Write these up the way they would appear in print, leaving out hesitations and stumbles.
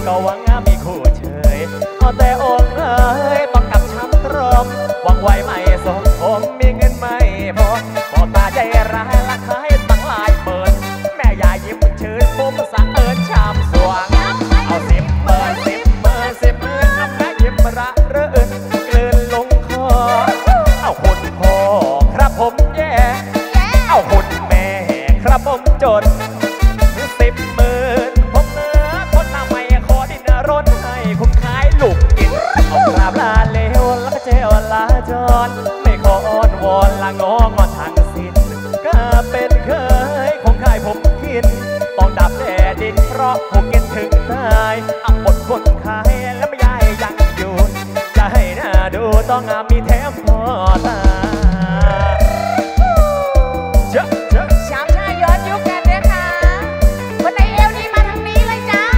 ก็หวังมีคู่เฉยเอาแต่องค์เอ๋ยต้องกับช้ำตรมหวังไว้ไม่สมผมมีเงินไม่พอพอตาใจร้ายละขายตั้งหลายเปิดแม่ยายยิ้มชื่นผมสั่งเอิญชามสว่างเอา10,000 10,000 10,000แม่ยิ้มระเรื่นกลืนลงคอเอาคุณพ่อครับผมแย่เอาคุณแม่ครับผมจน10,000ผมเนื้อคนหน้าไม่ขอดินรนให้คุณขายลูกกินเอากราบลาเลวแล้วก็เจวลาจรไม่ขออ้อนวอนละงองอนทางสิ้นก็เป็นเคยคงขายผมกินต้องดับแดดดินเพราะผมกินถึงตายเอาหมดคนขายแล้วไม่ยายยังอยู่จะให้หน้าดูต้องมีแถมพอตาชามหน้าย้อนยุคกันด้วยค่ะคนในเอวนี่มาทางนี้เลยจ้า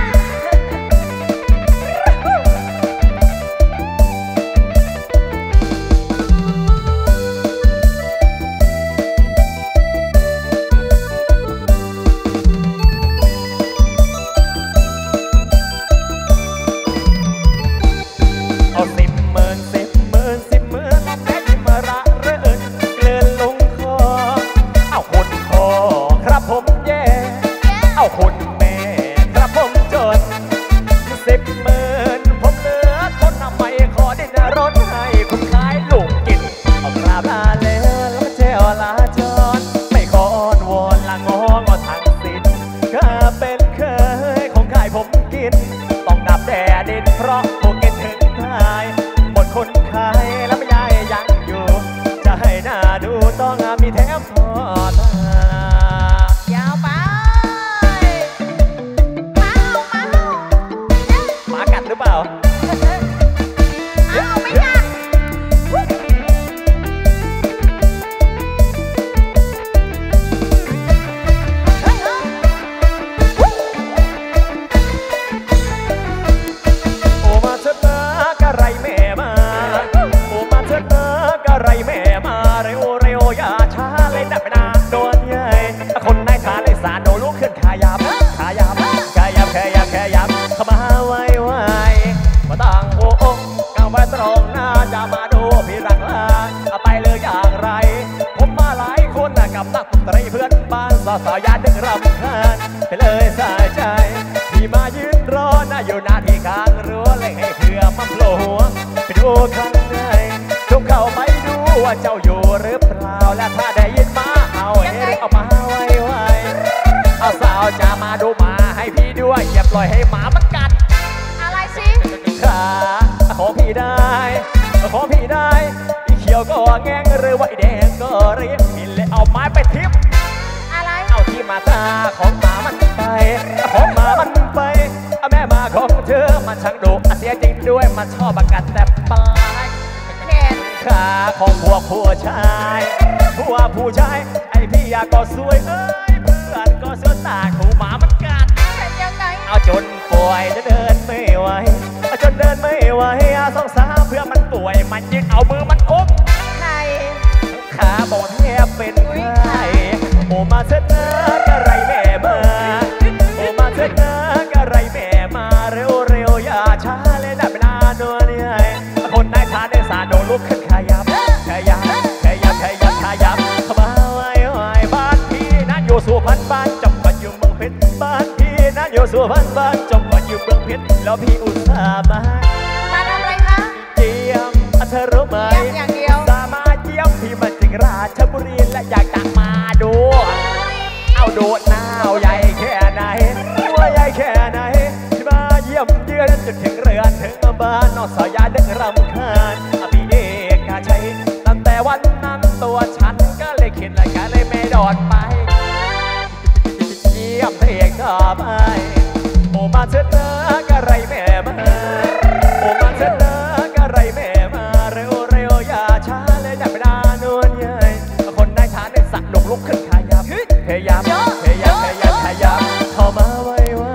เอา10,000 10,000 10,000แม่ยิ้มระเรื่นเกลือนลงคอเอาคุณพ่อครับผมแย่เอาคุณแม่ครับผมจน10,000ผมเหลือคนทำไมขอดินรนให้คุณขายลูกกินเอากราบลาแล้วแล้วเจวลาจรไม่ขออ้อนวอนละงองอทั้งสิ้นก็เป็นเคยของขายผมกินต้องดับแดดดินเพราะผมกินถึงตายหมดคนขายแล้วไม่ยายยังอยู่จะให้หน้าดูต้องมีแถมพอตายาวไปหมากัดหรือเปล่าเอาไม่กัดโอ้มาเถิดนะกะไรแม่มาโอ้มาเถิดนะกะไรแม่มาเร็วเร็วอย่าช้าเลยนะไม่นานโดนใหญ่คนนายทานในสารโดนลุกขึ้นขยับขยับขยับขยับขยับเข้ามาไวไวมาตั้งโอ้ก้าวไปตรงหน้าจะมาดูพี่รักลาไปเลยอย่างไรผมมาหลายคนกับนักดนตรีเพื่อนบ้านสาวๆญาติดึงรำคาญไปเลยสายใจที่มายืนรอนะอยู่หน้าที่กลางรั้วเลยให้เพื่อมาโผล่หัวไปดูข้างในจงเข้าไปดูว่าเจ้าอยู่หรือเปล่าและถ้าได้ยินมาเอาเฮ้เอามาไวๆเอาสาวจะมาดูมาให้พี่ด้วยอย่าปล่อยให้หมามันกัดอะไรสิขาขอพี่ได้ขอพี่ได้อีเขียวก็แงงหรือว่าอีแดงก็เรียกพี่เลยเอาไม้ไปทิ่มอะไรเอาที่มาตาของหมามันไปของหมามันไปแม่มาของเธอมันช่างดุเสียจริงด้วยมันชอบกัดแต่ปลายเน่นขาของพวกผู้ชายผู้ชายไอพี่อยากก็สวยเอ้ยเพื่อนก็เสื้อตาขู่หมามันกัดเป็นยังไงเอาจนป่วยจะเดินไม่ไหวจนเดินไม่ไหวสองสาวเพื่อมันป่วยมันยึดเอามือมันอุ้มใครขาบอกแทบเป็นไข้โอมาเถิดนะกะไรแม่มาโอมาเถิดนะกะไรแม่มาเร็วเร็วอย่าช้าเลยนะเป็นอาโนนี่ไงคนนายทานในสารโดนลุกขึ้นขยับขยับขยับขยับขยับเข้ามาไว้บ้านพี่นั้นอยู่สุพรรณบ้านจังหวัดอยู่เมืองเพชรบ้านพี่นั้นอยู่สุพรรณบ้านจังหวัดอยู่เมืองเพชรแล้วพี่อุตส่าห์มาทำอะไรคะเจียมเธอรู้ไหมอย่างเดียวสามารถเยี่ยมพี่มาถึงราชบุรีและอยากจะมาดูเอาโดดหน้าใหญ่แค่ไหนตัวใหญ่แค่ไหนที่มาเยี่ยมเยือนจนถึงเรือนถึงบ้านนอกสายาดึงรำคาญพี่เอกชัยตั้งแต่วันนั้นตัวฉันก็เลยคิดรายการเลยไม่ดอดไปเยี่ยมเอกต่อไปโอมาเถิดนะกะไรแม่มาโอมาเถิดนะกะไรแม่มาเร็วเร็วอย่าช้าเลยจะไม่ได้นวลใหญ่คนได้ทานได้สักดกลุกขึ้นขยับขยับขยับขยับขยับเข้ามาไว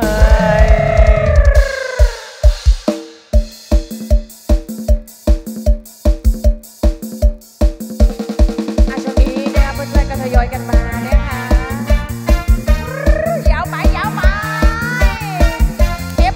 ช่วงนี้เนี่ยเพื่อนๆก็ทยอยกันมานะคะยาวไปยาวไปเก็บ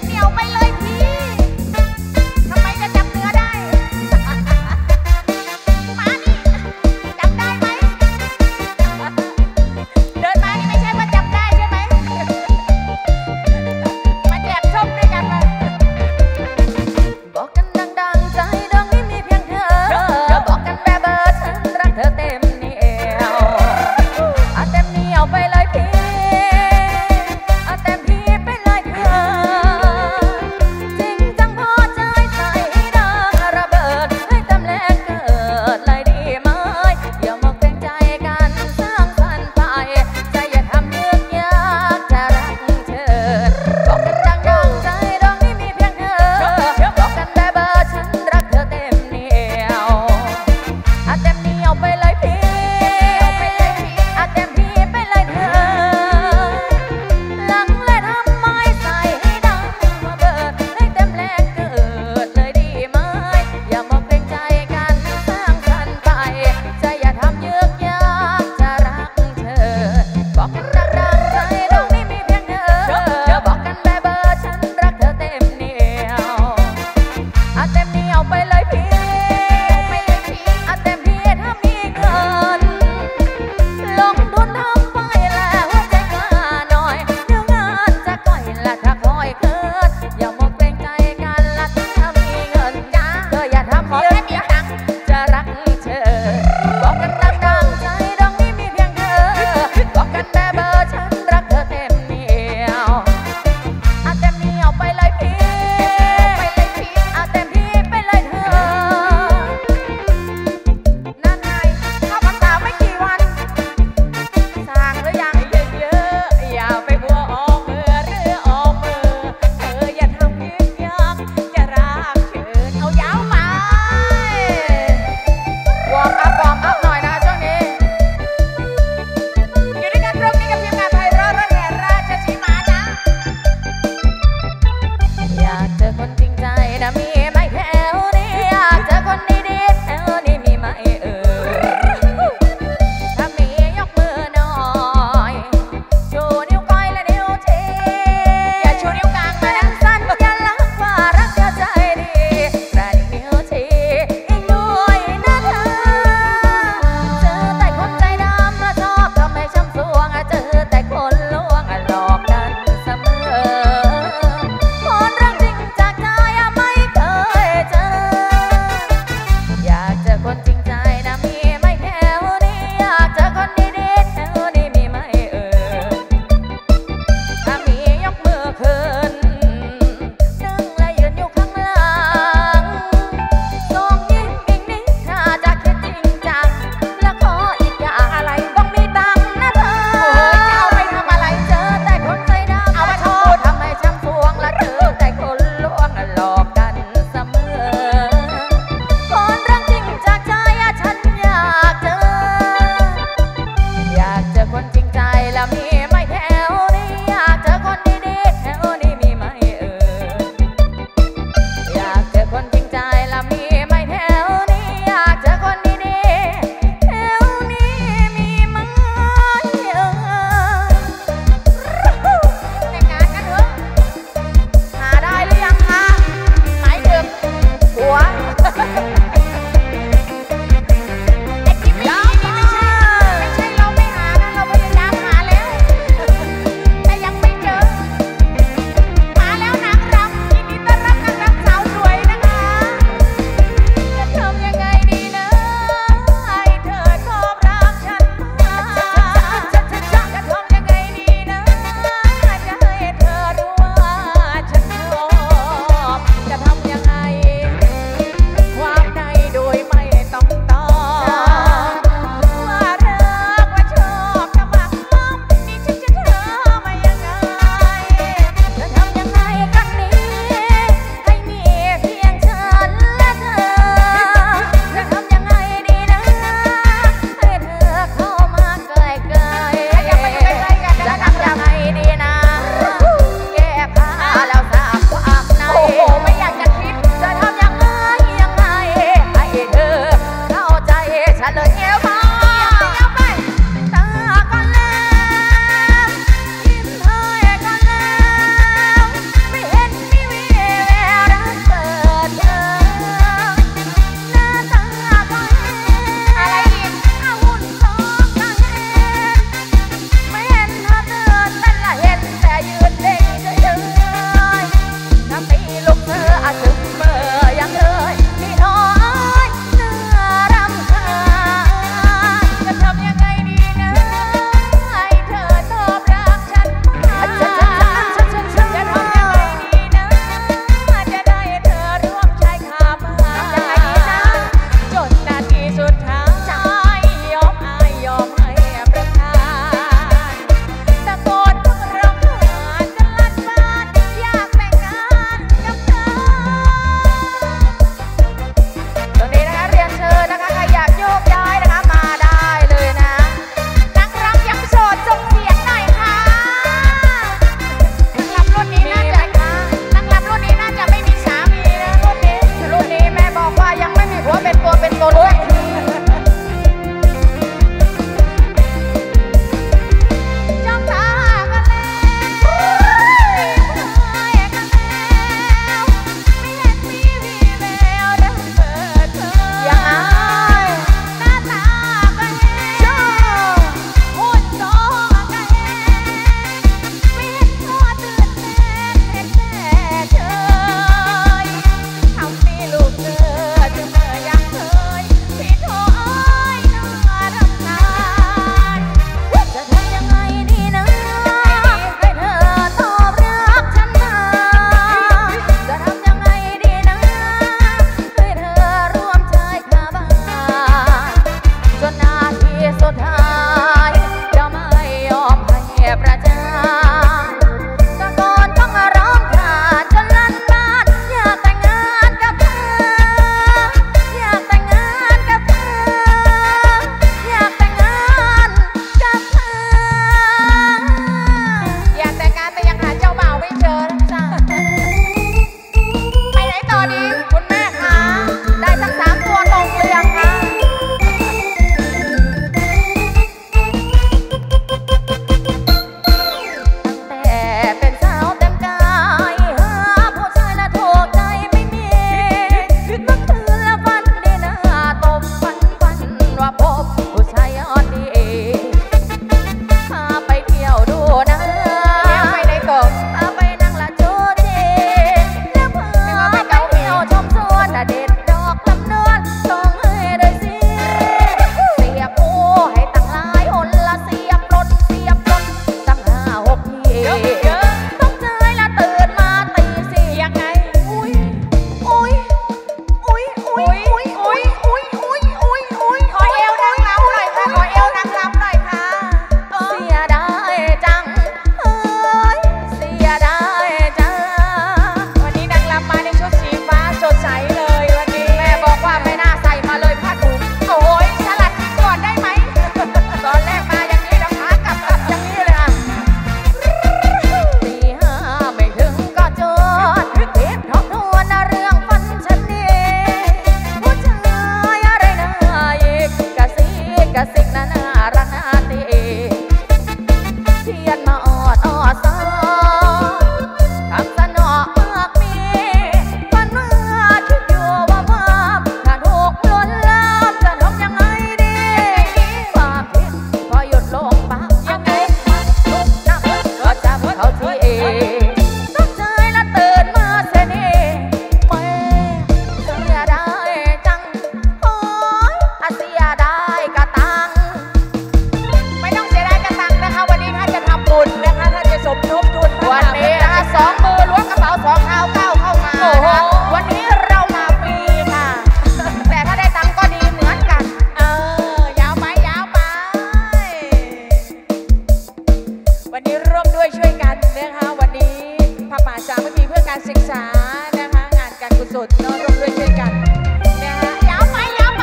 การศึกษานะคะงานการกุศลเนาะร่วมด้วยช่วยกันนะคะยาวไปยาวไป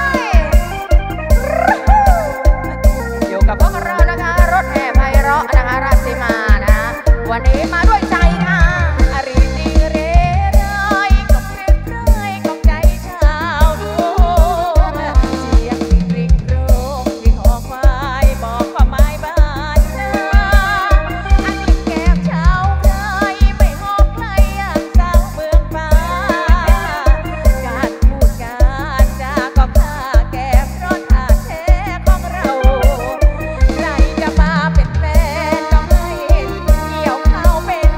อยู่กับพวกเรานะคะรถแห่ไพเราะนะคะราชสีมานะวันนี้มาด้วยใจค่ะอริดีเรไรกับเรียบร้อยกับใจชาวดวงเสียงริกโรงที่ขอควายบอกความหมายบ้านนาอันนี้แก้มชาวไพรไม่หอบใครอย่างสาวเมืองฟ้าการพูดการจาก็ค่าแก้มร้อนอาแท้ของเราใครจะมาเป็นแฟนต้องให้เกี่ยวเข้าเป็น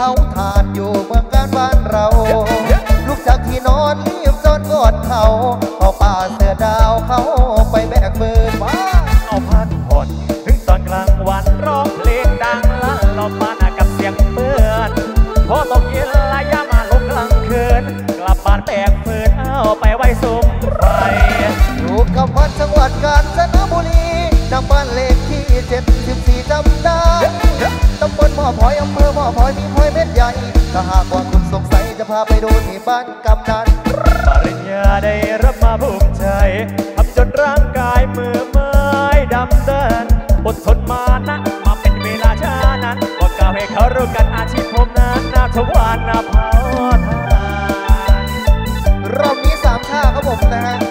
าถ่านอยู่เมืองการบ้านเราลุกจากที่นอนรีบจนกอดเขาเอาป่าเสือดาวเขาไปแบกปืนมาเอาพักผ่อนถึงตอนกลางวันร้องเพลงดังลั่นเราปานกับเสียงเปื้อนพอตกเย็นระยะมาลงกลางคืนกลับบ้านแบกปืนเอาไปไว้สุมไฟอยู่กับวัดจังหวัดกาญจนบุรีนำบ้านเลขที่74จำได้ตำบลหม้อพลอยอำเภอหม้อพลอยมีพลอยเม็ดใหญ่ถ้าหากว่าคุณสงสัยจะพาไปดูที่บ้านกำนันปริญญาได้รับมาภูมิใจทำจนร่างกายมือไม้ดำเดินอดทนมานะมาเป็นเวลาช้านั้นก็กล่าวให้เขารู้กันอาชีพผมนั้นนาทวารนาเผาทานรอบนี้3ท่าครับผมนะฮะ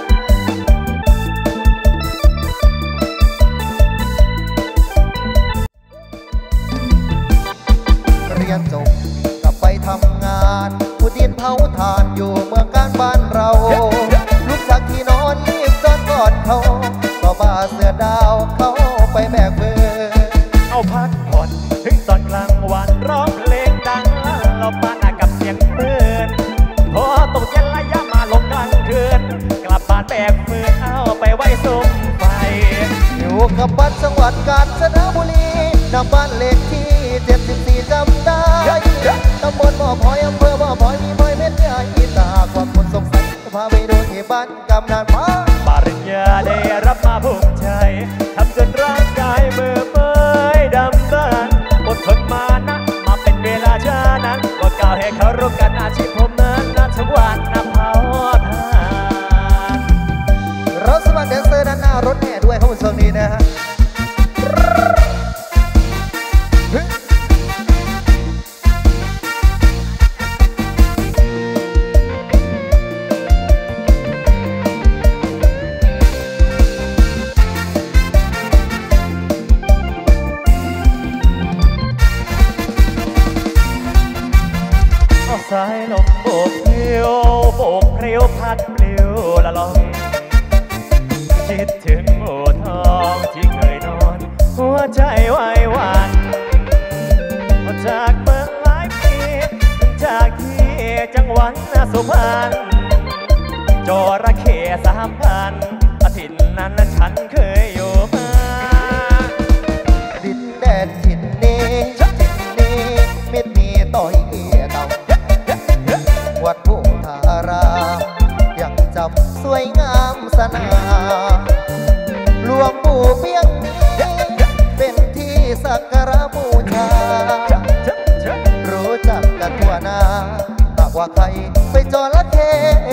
เรียนจบกลับไปทำงานผู้ดินเผาถ่านอยู่เมืองการบ้านเราลุกจากที่นอนรีบจนกอดเขาก็บ้าเสือดาวเขาไปแบกปืนเอาพักผ่อนถึงตอนกลางวันร้องเพลงดังเราปานกับเสียงปืนพอตกเย็นระยะมาลงกลางคืนกลับบ้านแบกปืนเอาไปไว้สุมไฟอยู่กับบ้านจังหวัดกาญจนบุรีนำบ้านเลขที่74จำได้ตำบลหม้อพลอยอำเภอหม้อพลอยมีพลอยเม็ดใหญ่ตาความคนสงสัยพาไปดูที่บ้านกำนันมาปริญญาได้รับมาภูมิใจทำจนร่างกายมือไม้ดำเดินอดทนมานะมาเป็นเวลาช้านั้นก็กล่าวให้เขารู้กันอาชีพผมนั้นนาทวารนาเผาทานเราสมัครแดนเซอร์ด้านหน้ารถแห่ด้วยครับช่วงนี้นะฮะสายลมโบกเพลียวโบกเพลียวพัดเพลียวละลองคิดถึงโอทองที่เคยนอนหัวใจไหวหวั่นจากเมืองหลายปีจากที่จังหวัดสุพรรณจระเข้3,000อาทิตย์นั้นฉันเคยอยู่มาดินแดนถิ่นนี้เม็ดมีต่อยเต่าวัดภูธารามยังจำสวยงามสนาหลวงปู่เปี้ยงนี้เป็นที่สักการะบูชารู้จักกันทั่วหน้าหากว่าใครไปจระเข้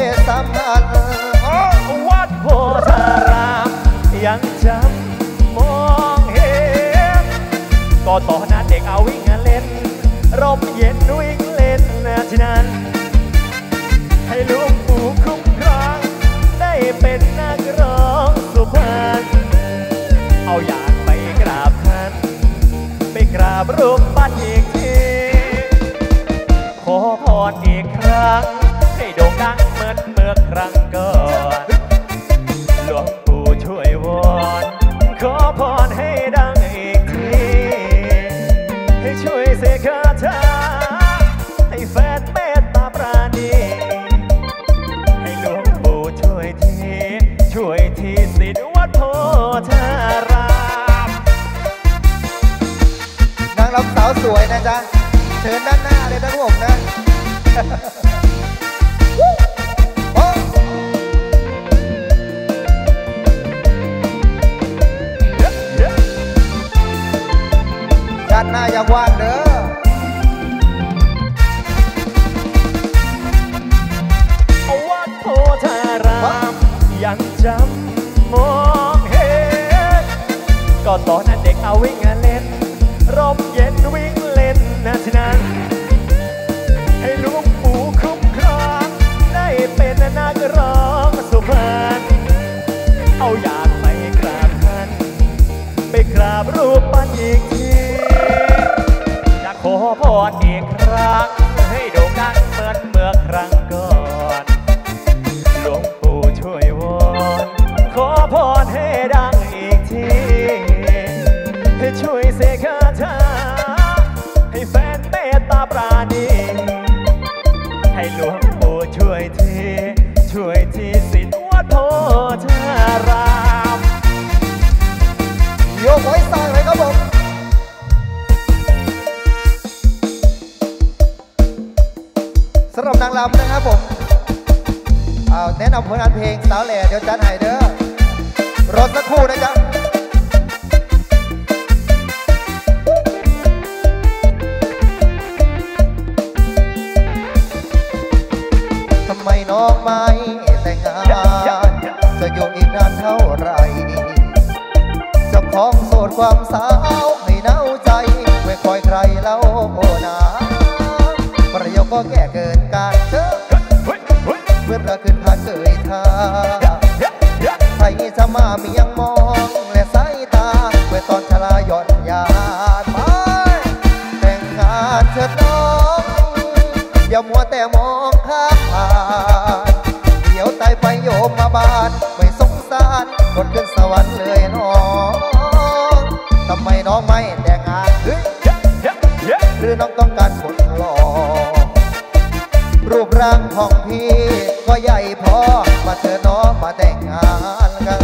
3,000 วัดโพธารามยังจำมองเห็นก็ตอนนั้นเด็กเอาวิ่งเล่นร่มเย็นวิ่งเล่นที่นั่นให้หลวงปู่คุ้มครองได้เป็นนักร้องสุพรรณเอาอยากไปกราบท่านไปกราบรูปปั้นอีกทีขอพรอีกครั้งให้โด่งดังเหมือนเมื่อครั้งก่อนหลวงปู่ช่วยวอนขอพรให้ดังอีกทีให้ช่วยเสกคาถาให้แฟนเมตตาปราณีให้หลวงปู่ช่วยทีสิทธิ์วัดโพธารามนางรำสาวสวยนะจ๊ะเชิญด้านหน้าเลยนะผมนะด้านหน้าอย่าว่างเด้อวัดโพธารามยังจำมองเห็นก็ตอนนั้นเด็กเอาวิ่งเล่นร่มเย็นวิ่งเล่นที่นั่นให้หลวงปู่คุ้มครองได้เป็นนักร้องสุพรรณเอาอยากไปกราบท่านไปกราบรูปปั้นอีกทีอยากขอพรอีกครั้งให้โด่งดังเหมือนเมื่อครั้งก่อนหลวงปู่ช่วยวอนขอพรให้ดังอีกทีให้ช่วยเสกคาถาให้แฟนเมตตาปรานี้ให้หลวงปู่ช่วยทีสิทธิ์วัดโพธารามโยกไว้สร้างเลยครับผมสำหรับนางรำนะครับผมแนะนำผลงานเพลงสาวแหล่เดี๋ยวจัดให้เด้อรอสักครู่นะจ๊ะทำไมน้องไม่แต่งงานจะอยู่อีกนานเท่าไรเจ้าของโสดความสาวให้เน่าใจไม่คอยใครเล่าโอนาประโยคก็แก่เกินการเชื่อเมื่อประคืนผ่านเกยทาใครจะมามียังมองและสายตาเมื่อตอนชราหย่อนยานไปแต่งงานเถิดน้องอย่ามัวแต่มองข้ามผ่านเดี๋ยวตายไปโยมมาบานไม่สงสารคนขึ้นสวรรค์เลยน้องทำไมน้องไม่แต่งงานหรือน้องต้องการคนหล่อรูปร่างของพี่ก็ใหญ่พอมาเธอน้องมาแต่งงานกัน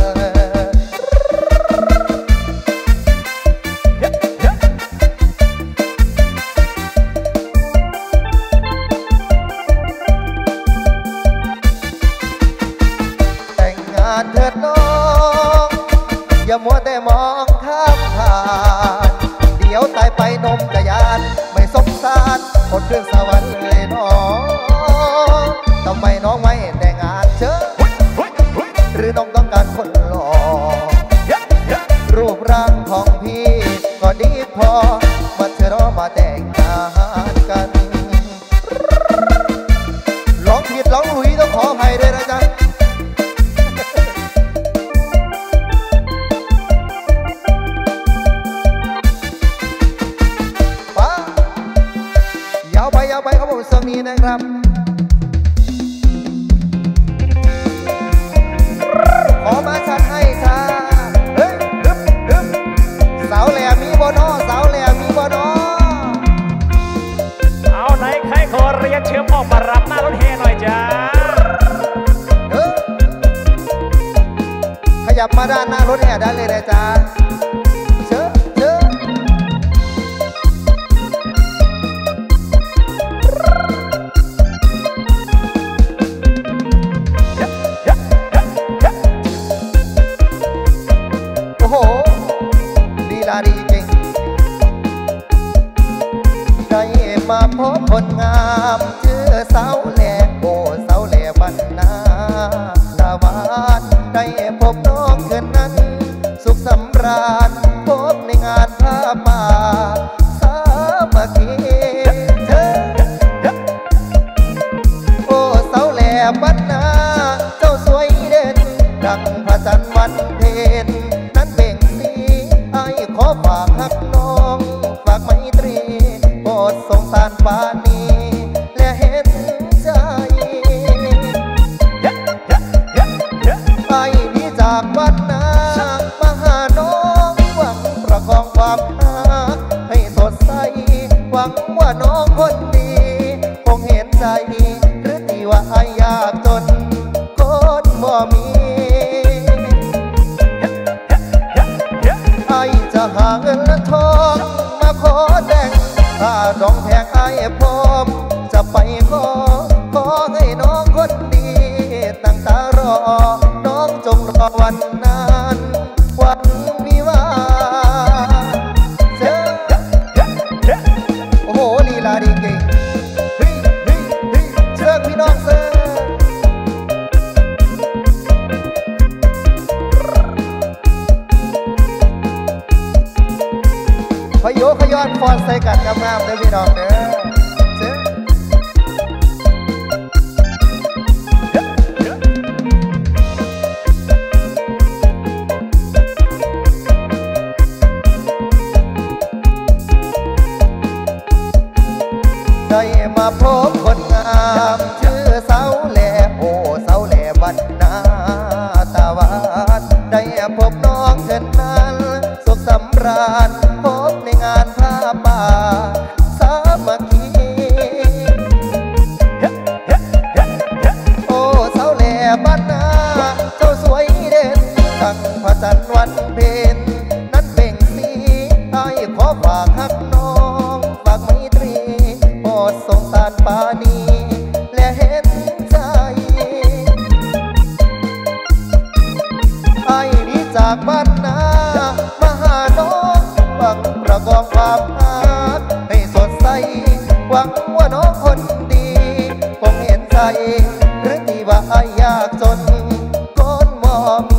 แต่งงานเถิดน้องอย่ามัวแต่มองข้ามผ่านเดี๋ยวตายไปนมกระยานไม่สงสารคนเรื่องสวรรค์เลยน้องทำไมน้องไม่แต่งงานเชอะหรือน้องต้องการคนหล่อรูปร่างของพี่ก็ดีพอมาเธอรอมาแต่งงานกันร้องผิดร้องหลุยต้องขออภัยด้วยนะจ๊ะยาวไปครับผมส่วนนี้นะครับขอมาชัดให้ชาเฮ้ยสาวแหล่มีบ่นอสาวแหล่มีบ่นอเอาไหนใครขอเรียกเชื่อมออกมารับหน้ารถแห่หน่อยจ้าขยับมาด้านหน้ารถแห่ได้เลยนะจ๊ะโอ้โหลีลาดีจริงได้มาพบคนงามชื่อสาวแหล่โอ้สาวแหล่บ้านนาตะวันได้พบน้องคืนนั้นสุขสำราญพบในงานผ้าป่าสามัคคีเธอโอ้สาวแหล่บ้านนาเจ้าสวยเด่นดังพระจันทร์วันเพ็ญขอฝากหักน้องฝากไมตรีโปรดสงสารปานีและเห็นใจไปนี้จากบ้านนามาหาน้องหวังประคองความรักให้สดใสหวังว่าน้องคนดีคงเห็นใจหรือที่ว่าไอ้ยากจนคนบ่มีจะหาเงินและทองมาขอแต่งถ้าดองแพงไอ้พร้อมจะไปขอให้น้องคนดีตั้งตารอน้องจงรอวันนั้นวันวิวาเจ้าโอ้โหลีลาดีเก่งเชิญพี่น้องเซขยโยขย้อนฟอนใส่กันงามๆเด้อพี่น้องเด้อได้มาพบคนงามชื่อสาวแหล่โอ้สาวแหล่บ้านนาตะวันได้พบน้องเช่นนั้นสุขสำราญพบในงานผ้าป่าสามัคคีสงสารปานีและเห็นใจไอ้นี้จากบ้านนามาหาน้องหวังประกอบความรักให้สดใสหวังว่าน้องคนดีคงเห็นใจหรือที่ว่าไอ้ยากจนคนมอมี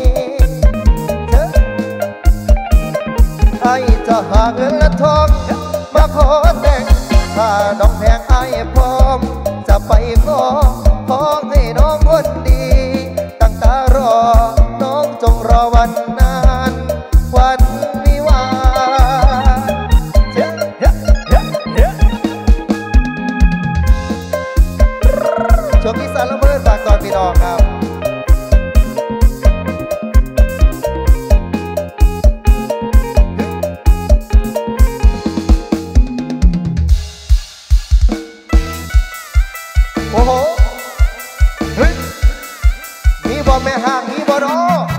ไอ้จะหาเงินและทองมาขอแต่งถ้าน้องแพงไอ้พร้อมจะไปขอให้น้องคนดีตั้งตารอน้องจงรอวันนั้นวันวิวาช่วงนี้สารละเมิดฝากตอนพี่น้องครับโอ้โหเฮ้ยมีบ่แม่ห่างมีบ่ดอ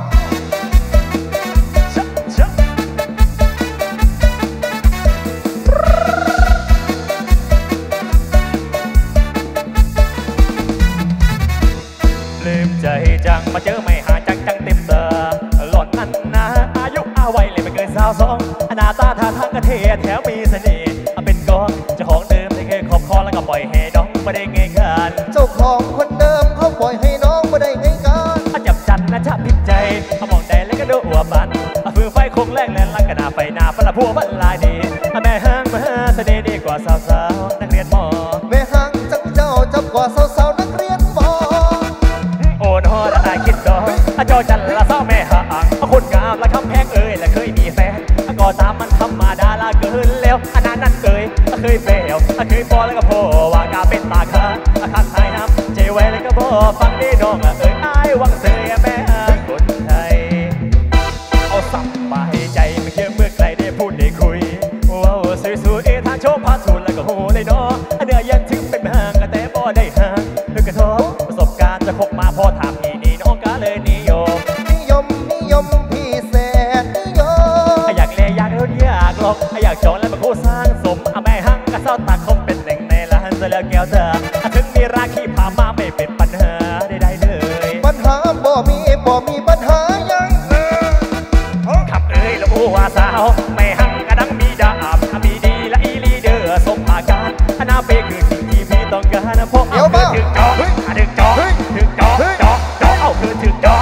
ลืมใจจังมาเจอไม่หาจังเต็มตาหล่อนนั้นนะอายุอาวัยเลยไม่เกิน22หน้าตาท่าทางกระเทศแถวมีเสน่ห์เป็นกองเจ้าของเดิมที่เคยขอบคอแล้วก็ปล่อยให้น้องไม่ได้เงยกันเจ้าของคนเดิมเขาปล่อยให้น้องไม่ได้ไงกันจับจันนะจับพิใจมองใจแล้วก็ดูอัวปันฟืนไฟคงแรงแรงลักกันหน้าไฟหน้าพละพัวพันลายดีแม่ห้างมาเสน่ห์ดีกว่าสาวๆนักเรียนมอแม่ห่างจังเจ้าจับกว่าสาวๆนักเรียนมอโอ้นอดาคิดดอกเจ้าจันละสาวแม่ห่างคนงามละคำแพงเอ่ยและเคยมีแฟนก็ตามมันธรรมดาละเกินแล้วอันนั้นเอ่ยเคยเฟลเคยพอแล้วก็พอว่ากาเป็นตาค้าข้างท้ายน้ำเจไว้แล้วก็พอฟังได้น้องเอ่ยอ้ายวังเสยแม่คนไทยเอาสับมาให้ใจไม่เชื่อเมื่อใครได้พูดได้คุยว้าวสวยๆทางโชว์พาสูนแล้วก็โหเลยเนาะเนื้อยันถึงเป็นห่างแต่บ่ได้ห่างเพื่อกระทบประสบการณ์จะคบมาพอถามพี่นี่น้องก็เลยนิยมพี่แสนนิยมอยากเลี้ยอยากรุ่นอยากหลอกอยากจองและมาคู่สร้างสมแม่หังกระเซ้าตาคมเป็นหนึ่งในล้านเสือแก้วเธอถึงมีราคีพามาไม่เป็นปัญหาใดๆเลยปัญหาบ่มีปัญหายังขับเอ้ยแล้วผู้ว่าสาวแม่หังกระดังมีดาบมีดีและอีลีเดอร์สมภาการอนาเปคือสิ่งที่พี่ต้องการพบเอาคือถึงจอถึงจอเอาคือถึงจอ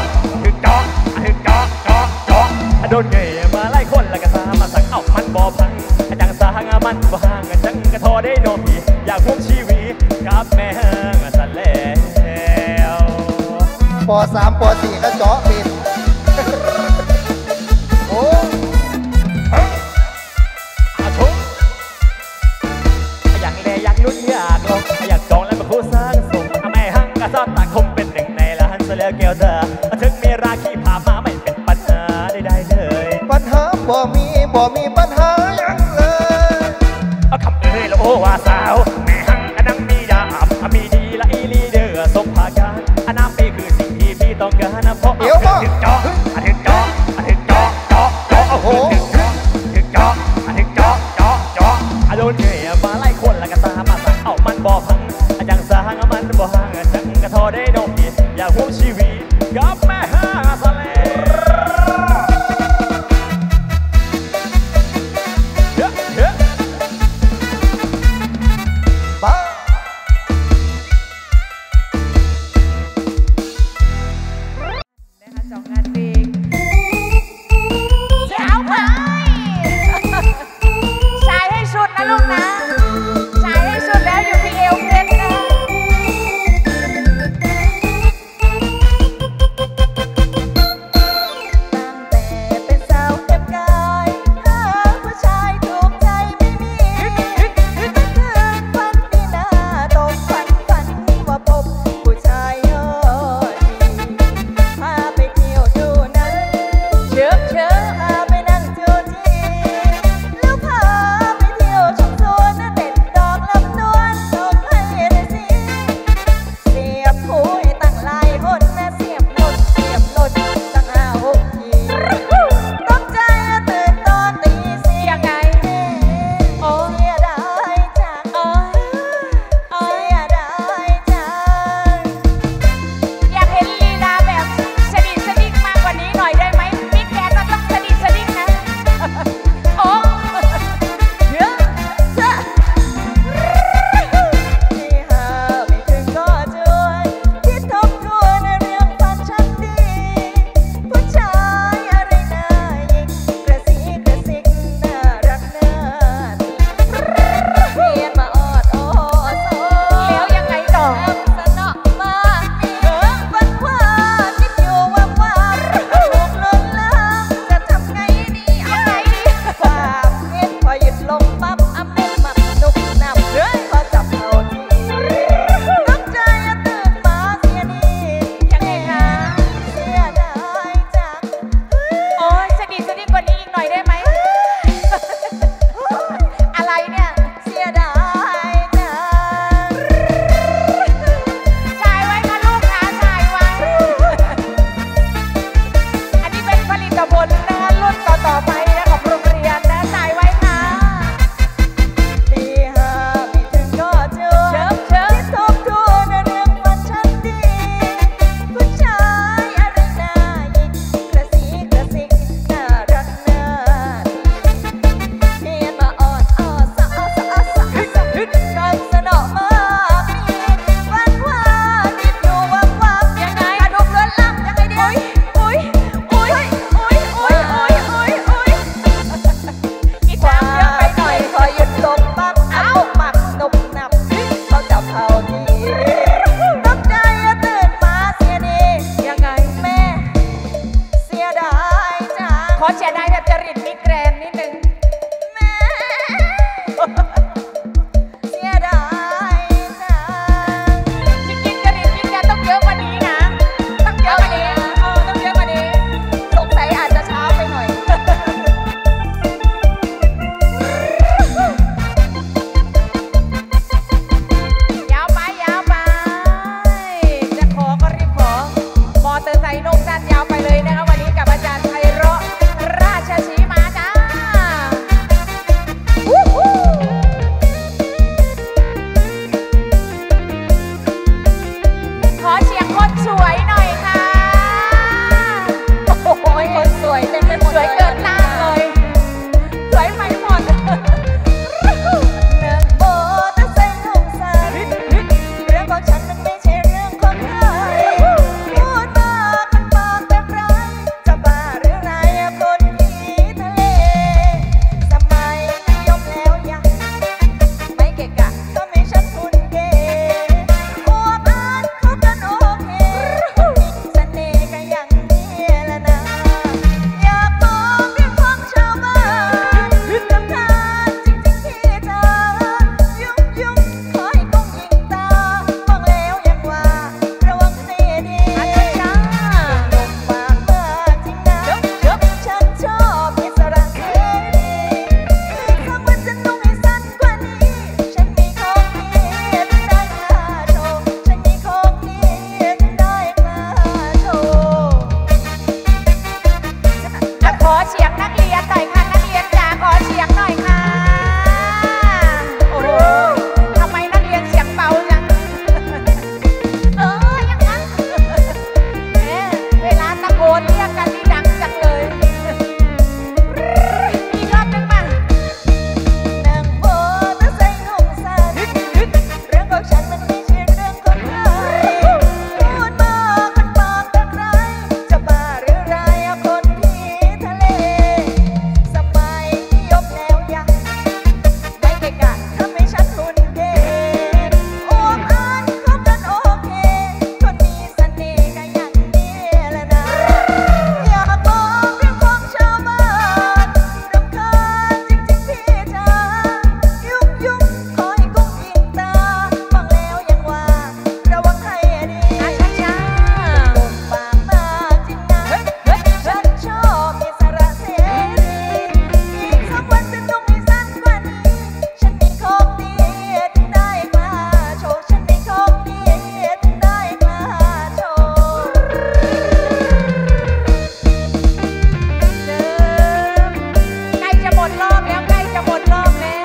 โดนเงยมาไล่คนแล้วก็สามาสั่งเอามันบ่พังจังสางมันบ่ห่างจังกระทอได้โนพี่อยากพบชีวิตกับแม่ห่างสั่นแล้วป.3 ป.4 ก็เจาะผิดโอ้ทุกอยากแลอยากลุ้นอยากลองอยากจองแล้วมาคู่สร้างสมแม่ห่างกระซ้าตาคมเป็นหนึ่งในล้านเสือแก้วเธอถึงมีราคีพามาไม่เป็นปัญหาใดๆเลยปัญหาบ่มีปัญหายังเลยคำเอ้ยแล้วโอ้ว่าสาวแม่หังกระดังมีดาบมีดีและอีลีเดอร์สมภาการอนาเปคือสิ่งที่พี่ต้องการเพราะเอาถึงจอเอาถึงจอโดนเงยมาไล่คนแล้วก็ตามมาสั่งเอามันบ่พังจังสางมันบ่ห่างจังกระทอได้ดอกดีอยากพบชีวิตกับแม่ห่างสะเลเข้าทีตกใจตื่นมาเสียดียังไงแม่เสียดายจังขอเสียดายแบบจริตมิแกรนนิดนึงแม่เสียดายจังจริงๆจริตมิแกรนต้องเยอะกว่านี้นะต้องเยอะกว่านี้ต้องเยอะกว่านี้สงสัยอาจจะช้าไปหน่อยยาวไปจะขอก็รีบขอมอเตอร์ไซค์นุ่งสั้นยาวไปเลยนะคะวันนี้กับอาจารย์ไพเราะราชสีมาจ้าขอเสียงคนสวยหน่อยค่ะ โอ้โหคนสวยเต็มไปหมดสวยเกินต้านเลย สวยไปหมดนั่งโบแต่ใส่นุ่งสั้นเรื่องของฉันมันไม่ใช่เรื่องของใครพูดมามันปากแบบไรจะบ้าหรือไรคนผีทะเลสมัยนิยมแล้วยังไม่เกะกะก็ไม่ฉันคุณเกอวบอ้านเขากันโอเคมีเสน่ห์ก็อย่างนี้แหละนะอยากบอกเรื่องของชาวบ้านรำคาญจริงๆที่เธอยุ่งขอให้คงยิงตาฟังแล้วยังว่าระวังให้ดีอาจารย์จ้าลงปากมากจริงนะฉันชอบอิสระเสรีสักวันจะต้องให้สั้นกว่านี้ ฉันมีของดีถึงได้กล้าโชว์ ฉันมีของดีถึงได้กล้าโชว์ขอเสียงนักเรียนหน่อยค่ะนักเรียนจ๋าขอเสียงหน่อยค่ะ โอ้โหทำไมนักเรียนเสียงเบาจังอย่างนั้นเวลาตะโกนเรียกกันนี่ดังจังเลยอีกรอบหนึ่งมานั่งโบแต่ใส่นุ่งสั้นเรื่องของฉันมันไม่ใช่เรื่องของใครพูดมามันปากแบบไรจะบ้าหรือไรคนผีทะเลสมัยนิยมแล้วยังไม่เกะกะทำให้ฉันหุ่นเก๋โอ้อ้านเขากันโอเคคนมีเสน่ห์ก็อย่างนี้แหละนะอยากบอกเรื่องของชาวบ้านรำคาญจริงๆที่เธอยุ่งขอให้กุ้งยิงตาฟังแล้วยังว่าระวังให้ดีช้าลงปากมากจริงนะฉันชอบอิสระเสรีอีกสักวันจะต้องให้สั้นกว่านี้ ฉันมีของดีถึงได้กล้าโชว์ ฉันมีของดีถึงได้กล้าโชว์ใกล้จะหมดรอบแล้วใกล้จะหมดรอบแล้ว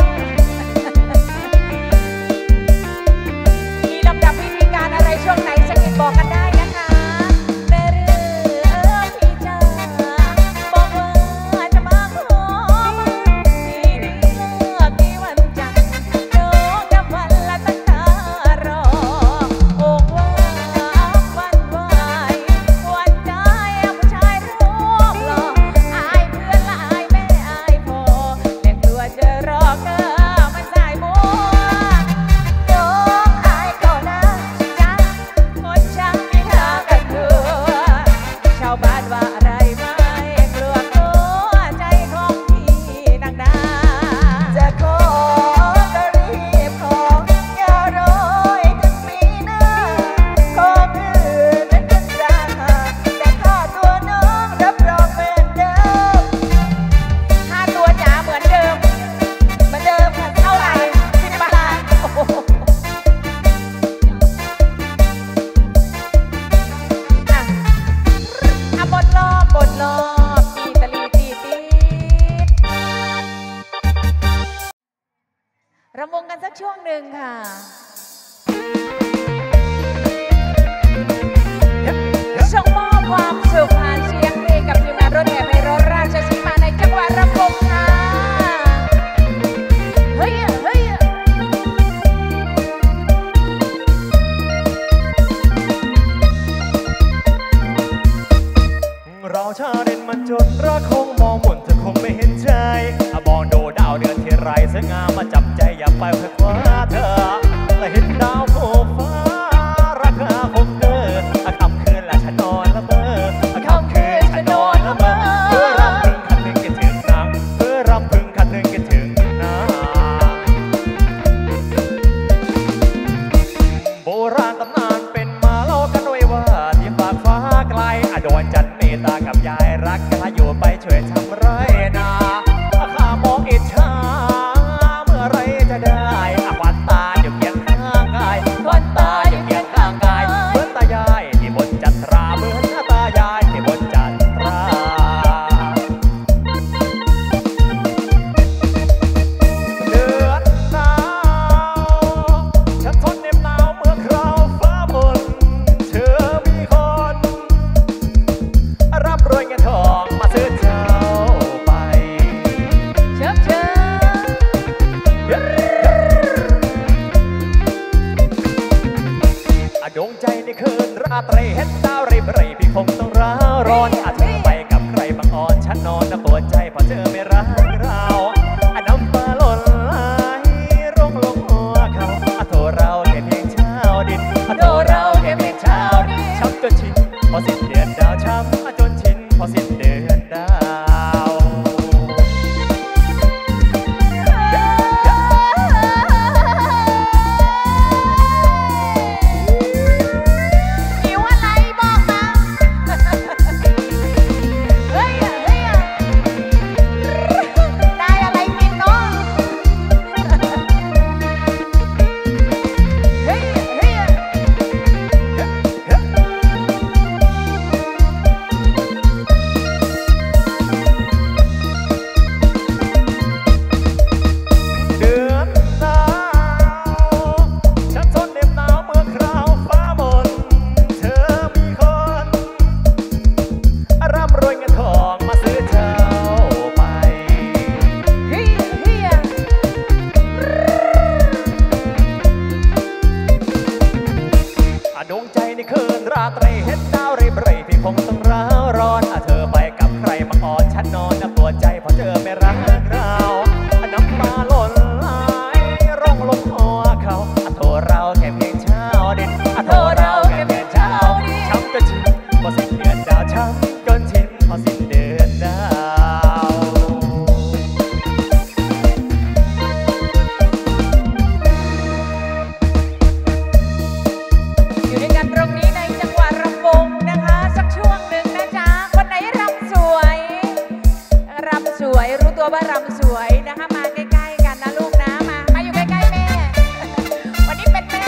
มีลำดับวิธีการอะไรช่วงไหนสกิดบอกกันได้นะคะแต่เรื่องพี่จ๋าบอกว่าจะมาขอทีนี้เลิกที่วันจันทร์น้องจะวันละตั้งตารออกว่าวันไหววันใจผู้ชายรูปหล่ออายเพื่อนละอายแม่อายพ่อและตัวจะรอเกอมันสายบัวน้องอายเขานะสิจ๊ะคนช่างมีทางกันตัวชาวบ้านว่าอะไรไม่กลัวกลัวใจของพี่นักหนาจะขอก็รีบขออย่ารอให้ถึงปีหน้าของอื่นนั้นขึ้นราคาแต่ค่าตัวน้องรับรองเหมือนเดิมค่าตัวจ๋าเหมือนเดิมเหมือนเดิมค่ะเท่าไหร่10 บาทโอ้โหบทรอบตีตะลีตีตีรำวงกันสักช่วงหนึ่งค่ะ ส่งมอบความสุขผ่านเสียงเพลงกับทีมงานรถแห่ไพเราะราชสีมาในจังหวะรำวงค่ะ เฮ้ยเราชาเด่นมันจนรักคงมองหมุนเธอคงไม่เห็นใจมองดูดาวเดือนที่ไรสวยงามมาจับใจอย่าไปคว้าเธอและเห็นดาวโผล่ดวงใจในคืนราตรีเห็นดาวริบไรพี่คงต้องร้าวร้อนเธอไปกับใครบางอ่อนฉันนอนและปวดใจเพราะเธอไม่รักเราน้ำตาหล่นไหลร่วงลงหัวเขาโทรเราแค่เพียงเช้าดินโทรเราแค่เพียงเช้าดินช้ำจนชินพอสิ้นเดือนดาวช้ำจนชินพอสิ้นเดือนดาวดวงใจในคืนราตรีเห็นดาวริบไรพี่คงต้องร้าวร้อนเธอไปกับใครมาอ่อนฉันนอนและปวดใจเพราะเธอไม่รักเราน้ำตาหล่นไหลร่องลงหัวเขาโทรเราแค่เพียงเช้าดินโทรเราแค่เพียงเช้าช้ำจนชินพอสิ้นเดือนดาวช้ำจนชินพอสิ้นเดือนดาวอยู่ด้วยกันตรงนี้ในจังหวะรำวงนะคะสักช่วงหนึ่งนะจ๊ะคนไหนรำสวยรู้ตัวว่ารำสวยนะคะมาใกล้ๆกันนะลูกนะมาอยู่ใกล้ๆแม่ วันนี้เป็นแม่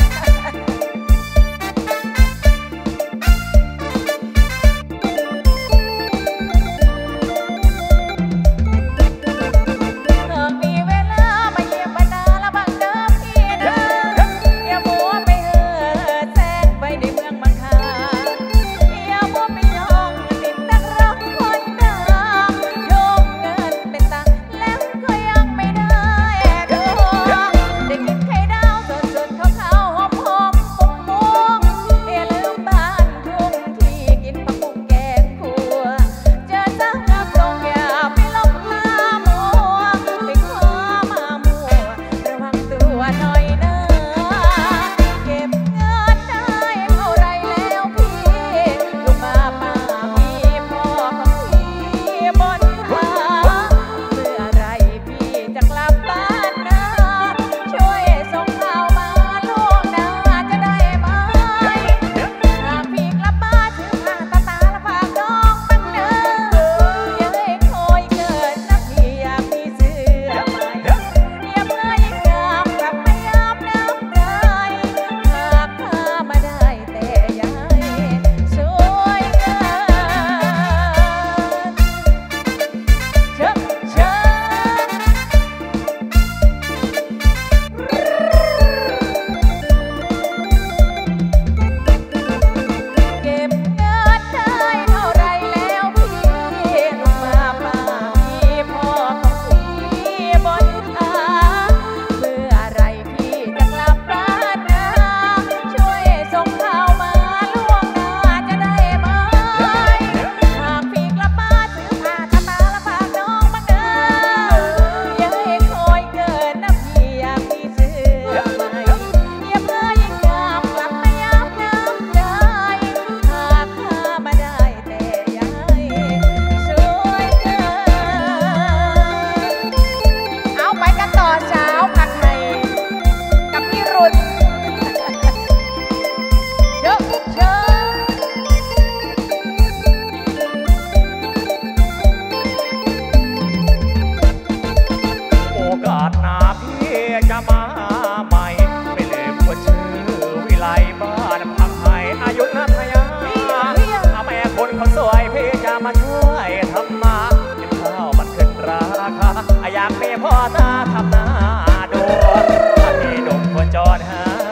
หากมีเวลามาเยี่ยมบรรดาละบังเดิมพี่นะอย่ามัวไปแซงไปในเมืองบางคาอย่ามัวไปจ้องติดนักร้องคนดังโยงเงินเป็นตังค์แล้วก็ยังไม่ได้ดอกได้กินไข่ดาวสดๆขาวๆหอมๆปุ้งอย่าลืมบ้านทุ่งที่กินผักบุ้งแกงคั่วเจอสักนักลงอย่าไปหลงมามัวไปขอมามัวระวังตัวหน่อยนะเก็บเงินได้เท่าไรแล้วพี่ลูกมาป้าพี่พ่อของพี่บนหาเมื่อไรพี่จะกลับบ้านนะช่วยส่งข่าวมาล่วงหน้าจะได้ไหมหากพี่กลับบ้านถือผ้าตาและฝากน้องบ้างนะอย่าให้คอยเกิดนะพี่อยากมีเสื้อใหม่อย่าเมื่อยิ่งงามกลับไม่ยามน้ำใจหากพามาได้แต่อย่าให้สวยเกินเชิญเชิญเก็บเงินได้เท่าไรแล้วพี่ลูกมาป้าพี่พ่อของพี่บนหาเมื่อไรพี่จะกลับบ้านนะช่วยส่งข่าวมาล่วงหน้าจะได้ไหมหากพี่กลับบ้านถือผ้าตาและฝากน้องบ้างนะอย่าให้คอยเกินนะพี่อยากมีเสื้อใหม่อย่าเมื่อยิ่งงามกลับไม่ย้ำน้ำใจหากพามาได้แต่อย่าให้สวยเกินเอาไปกันต่อสาวผัดไทยกับพี่รุ่นเชิญเชิญโอกาสหน้าพี่จะมาใหม่ไม่ลืมคนชื่อวิไลบ้านพักไทยอายุทยาแม่คนสวยพี่จะมาช่วยทำมาเห็นข้าวมันขึ้นราคาอยากมีพ่อตาทำนาดูพี่ดมคนจรหา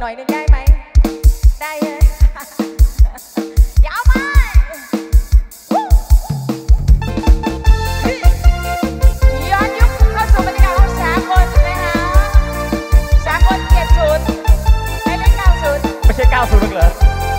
หน่อยนึงได้ไหมได้เลยยาวไปย้อนยุคเข้าสู่บรรยากาศของสากลนะคะสากล70ไม่เล่น90 ไม่ใช่90เหรอ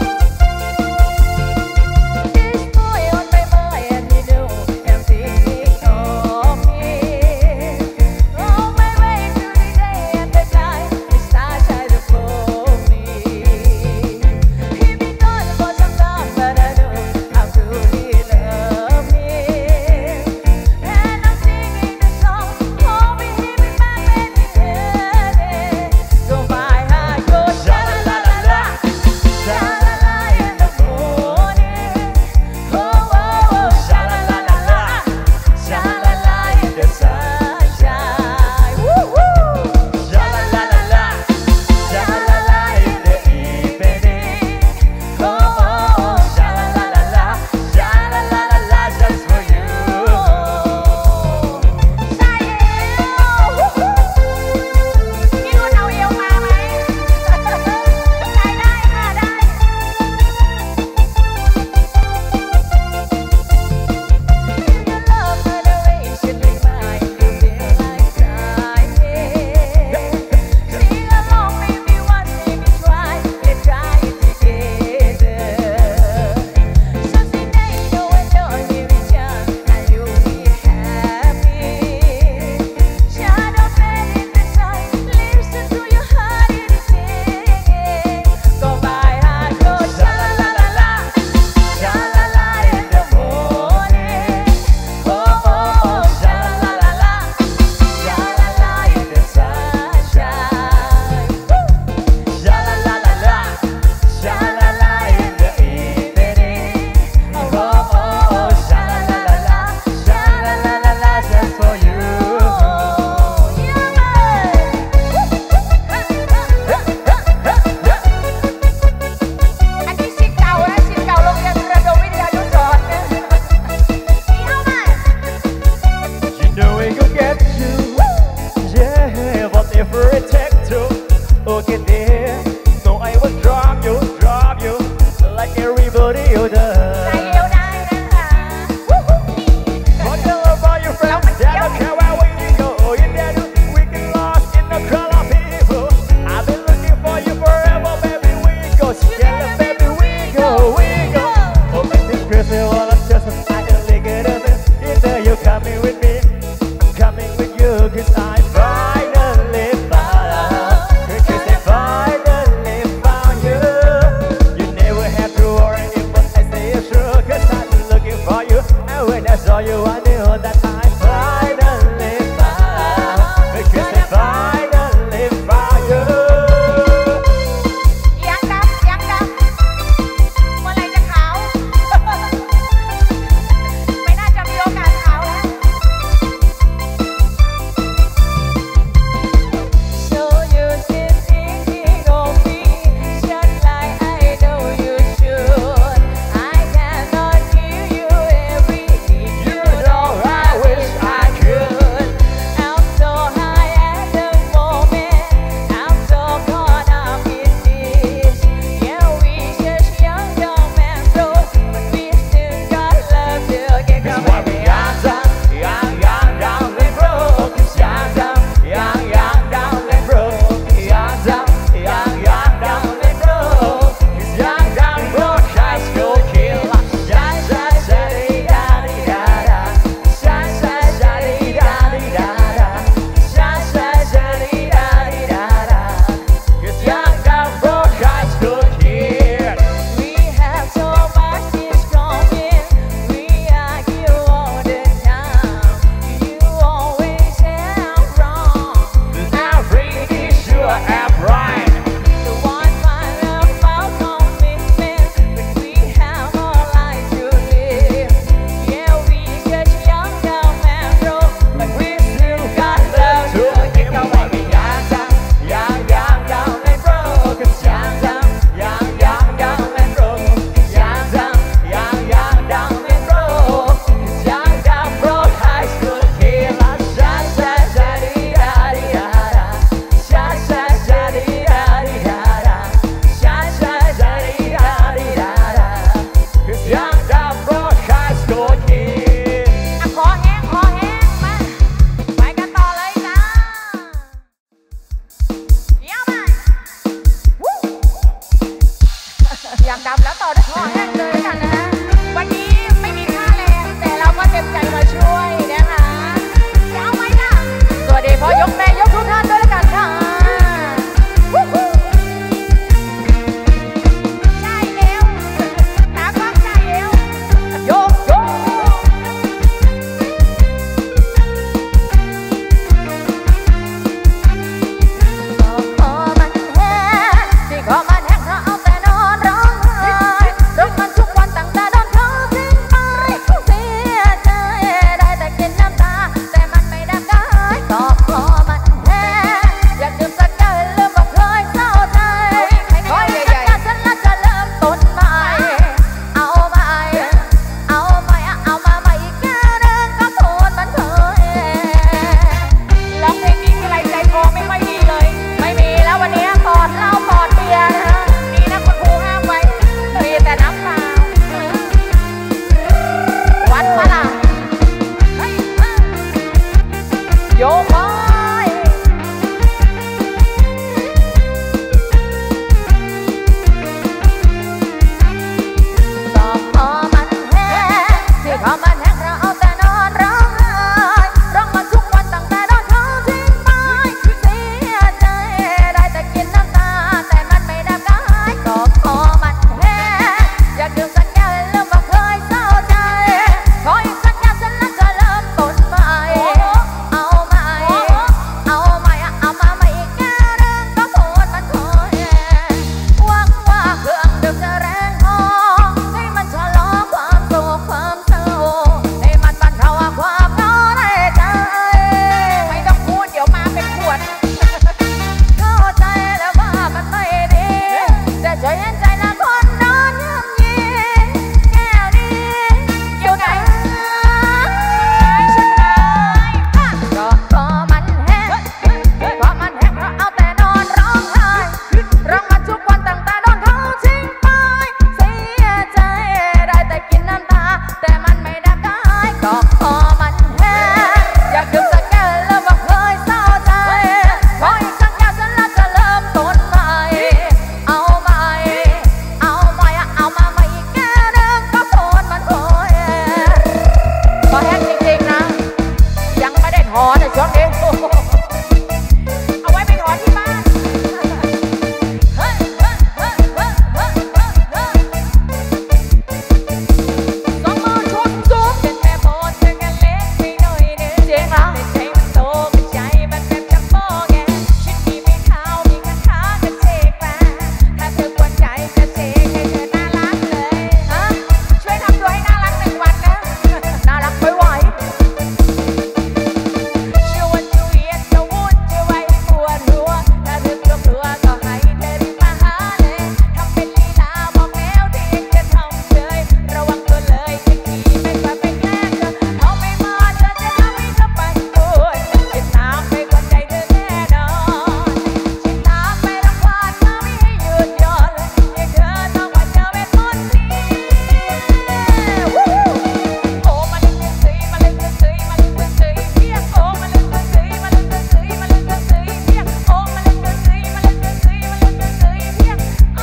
This boy on my mind and you know I'm thinking of him. On my way to the day and the night, it's not time for me. He been gone for some time, but I know how truly love him. And I'm singing the song, hoping he'll be back when he's ready. So my heart goes sha la la la la, sha la la in the morning. Oh oh oh, sha la la la la, sha la la in the sunshine. Woo woo, Sha la la la la, sha la la in the evening. oh oh oh, Sha la la la la, sha la la la la, just for you. ใช่แล้วพี่นุ่นเอาเอวมาไหมได้ได้ค่ะได้ If your love had a way, should be mine. You feel like crying. Sing along, maybe once, maybe twice. Let's try it together. So say that you know I don't give a chance, and you'll be happy. Shadow man in the sun, listen to your heart it is singing. Go by heart, go sha la la la la, sha la la in the morning. Oh oh oh, sha la la la, sha la la in the sunshine. Sha la la la la, sha la la in the evening. Oh oh oh, sha la la la la, sha la la la la, just for you. Yeah, man. อันนี้สิทธิ์เก่านะสิทธิ์เก่าโรงเรียนประดมวิทยานุสรณ์นะนี่เอามา You know we could get you, yeah, whatever it takes to get there. So I will drop you, like everybody who ใส่ does. เอวได้นะคะวู้ฮู้นี่ Forget about your friends, they don't care where we go. You dare to we get lost in the crowd of people. I've been looking for you forever, baby. We go together, baby. We go. Oh, baby, crazy, all I'm just I can lick it up. You know you're coming with me. I'm coming with you, 'cause I finally found you. You never have to worry if I say it's true, 'cause I've been looking for you. And when I saw you, I knew that I finally found, because I finally found you. ยังดำยังดำเมื่อไรจะขาว ไม่น่าจะมีโอกาสขาวแล้วควายก็พอมันแห้งที่พอมันแห้งเราเอาแต่นอนร้องไห้ร้องมาทุกวันตั้งแต่โดนเขาทิ้งไปเสียใจได้แต่กินน้ำตาแต่มันไม่ดับกายก็พอมันแห้งอยากดื่มสักแก้วลืมว่าเคยเศร้าใจขออีกสักแก้วฉันแล้วจะเริ่มต้นใหม่เอาใหม่เอาใหม่เอามาใหม่อีกแก้วหนึ่งก็พูดมันพอแห้งหวังว่าเครื่องดื่มจะแรงพอให้มันชะลอความโศกความเศร้าให้มันบรรเทาความร้อนในใจไม่ต้องพูดเดี๋ยวมาเป็นขวดเข้าใจแล้วว่ามันไม่ดีแต่ใจเย็นใจละคนนอนย่ำยีแก้วนี้อยู่ไหนฉันหายก็พอมันแห้งพอมันแห้งเราเอาแต่นอนร้องไห้ร้องมาทุกวันตั้งแต่โดนเขาทิ้งไปเสียใจได้แต่กินน้ำตาแต่มันไม่ดับกายก็พอมันแห้งอยากดื่มสักแก้วแล้วว่าเคยเศร้าใจขออีกสักแก้วฉันแล้วจะเริ่มต้นใหม่เอาใหม่เอาใหม่เอามาใหม่อีกแก้วหนึ่งก็โคนมันพอแห้งพอแห้งจริงๆนะยังไม่ได้ถอนในช่วงนี้เอาไว้ไปถอนที่บ้านเฮ้ยเฮ้ยเฮ้ยเฮ้ยเฮ้ยเฮ้ยเฮ้ยสองมือชุดจุ๊บเป็นแม่โบนเธอกันเล็กไปหน่อยนึงเจ๊งแล้วแต่ใจมันโตกับใจมันแบบจัมโบ้ไงฉันมีไม่เท้ามีกระทะกระเชกมาถ้าเธอกวนใจจะเสกให้เธอน่ารักเลยฮะช่วยทำตัวให้น่ารัก1 วันนะน่ารักไม่ไหวชวนจะเวียนจะวุ่นจะไว้ปวดหัวถ้าเธอกลัวก็ให้เธอรีบมาหาเลยทำเป็นลีลาบอกแล้วที่จะทำเฉยระวังตัวเลยจะขี่ไม่กว่าไปแกล้งเธอเอาไม่มาเธอจะทำให้เธอปั่นป่วนจะตามไปกวนใจเธอแน่นอนจะตามไปรังควานเธอไม่ให้หยุดหย่อนให้เธอต้องว่าเธอเป็นคนดีโอ้มาเล่นกันสิมาเล่นกันสิมาเล่นกันสิเพียงโอ้มาเล่นกันสิมาเล่นกันสิมาเล่นกันสิเพียงโอ้มาเล่นกันสิมาเล่นกันสิมาเล่นกันสิเพียง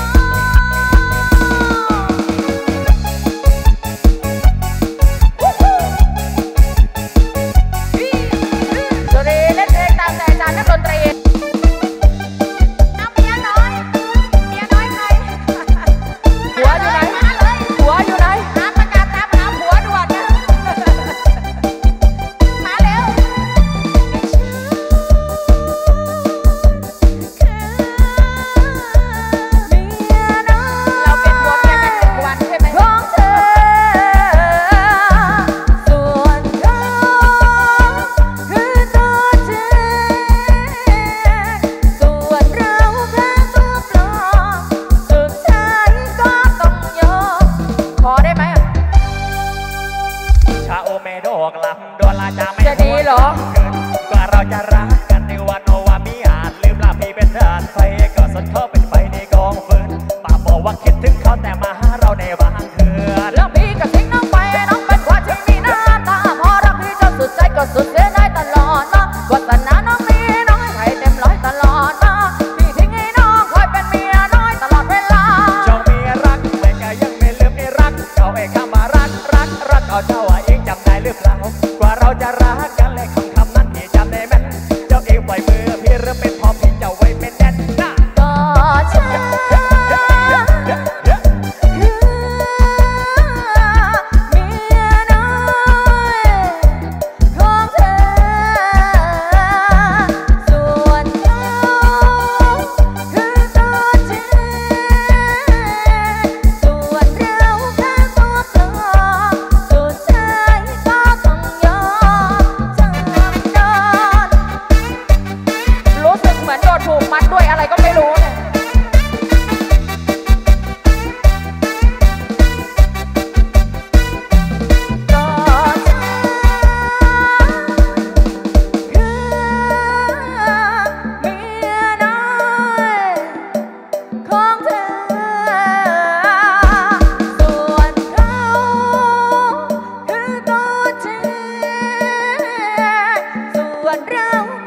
สุรีเล่นเพลงตามใจอาจารย์นักดนตรีเอาเมียน้อยใครหัวอยู่ไหนหัวอยู่ไหนหาประกาศตามหาผัวด่วนนะมาเร็วเราเป็นผัวเมียกัน1 วันใช่ไหมของเธอส่วนเขาคือตัวจริงส่วนเราแค่ตัวปลอมสุดท้ายก็ต้องยอมพอได้ไหมอะชาโอเมโดกลำดวนลาจาไม่จะดีเหรอเกินกว่าเราจะรักกันในวันโอวามิอาจลืมลาพี่เป็นทานไฟก็สนเขาเป็นไฟในกองฟืนป้าบอกว่าคิดถึงเขาแต่มาหาเราในบางคืนแล้วพี่ก็ทิ้งน้องไปน้องเป็นคนที่มีหน้าตาพอรักพี่จนสุดใจก็สุดเสียดายตลอดมาวาสนาน้องมีน้องให้เต็มร้อยตลอดมาพี่ทิ้งให้น้องคอยเป็นเมียน้อยตลอดเวลาเจ้ามีรักแต่ก็ยังไม่ลืมในรักเจ้าเองคำว่ารักเอาเจ้าว่าเองจำได้หรือเปล่ากว่าเราจะรักกันและคำนั้นที่จำได้แม่นเจ้าเองปล่อยมือพี่หรือเป็นพอพี่เจ้าไว้เป็นแน่นหน้าก็ฉันส่วนเรา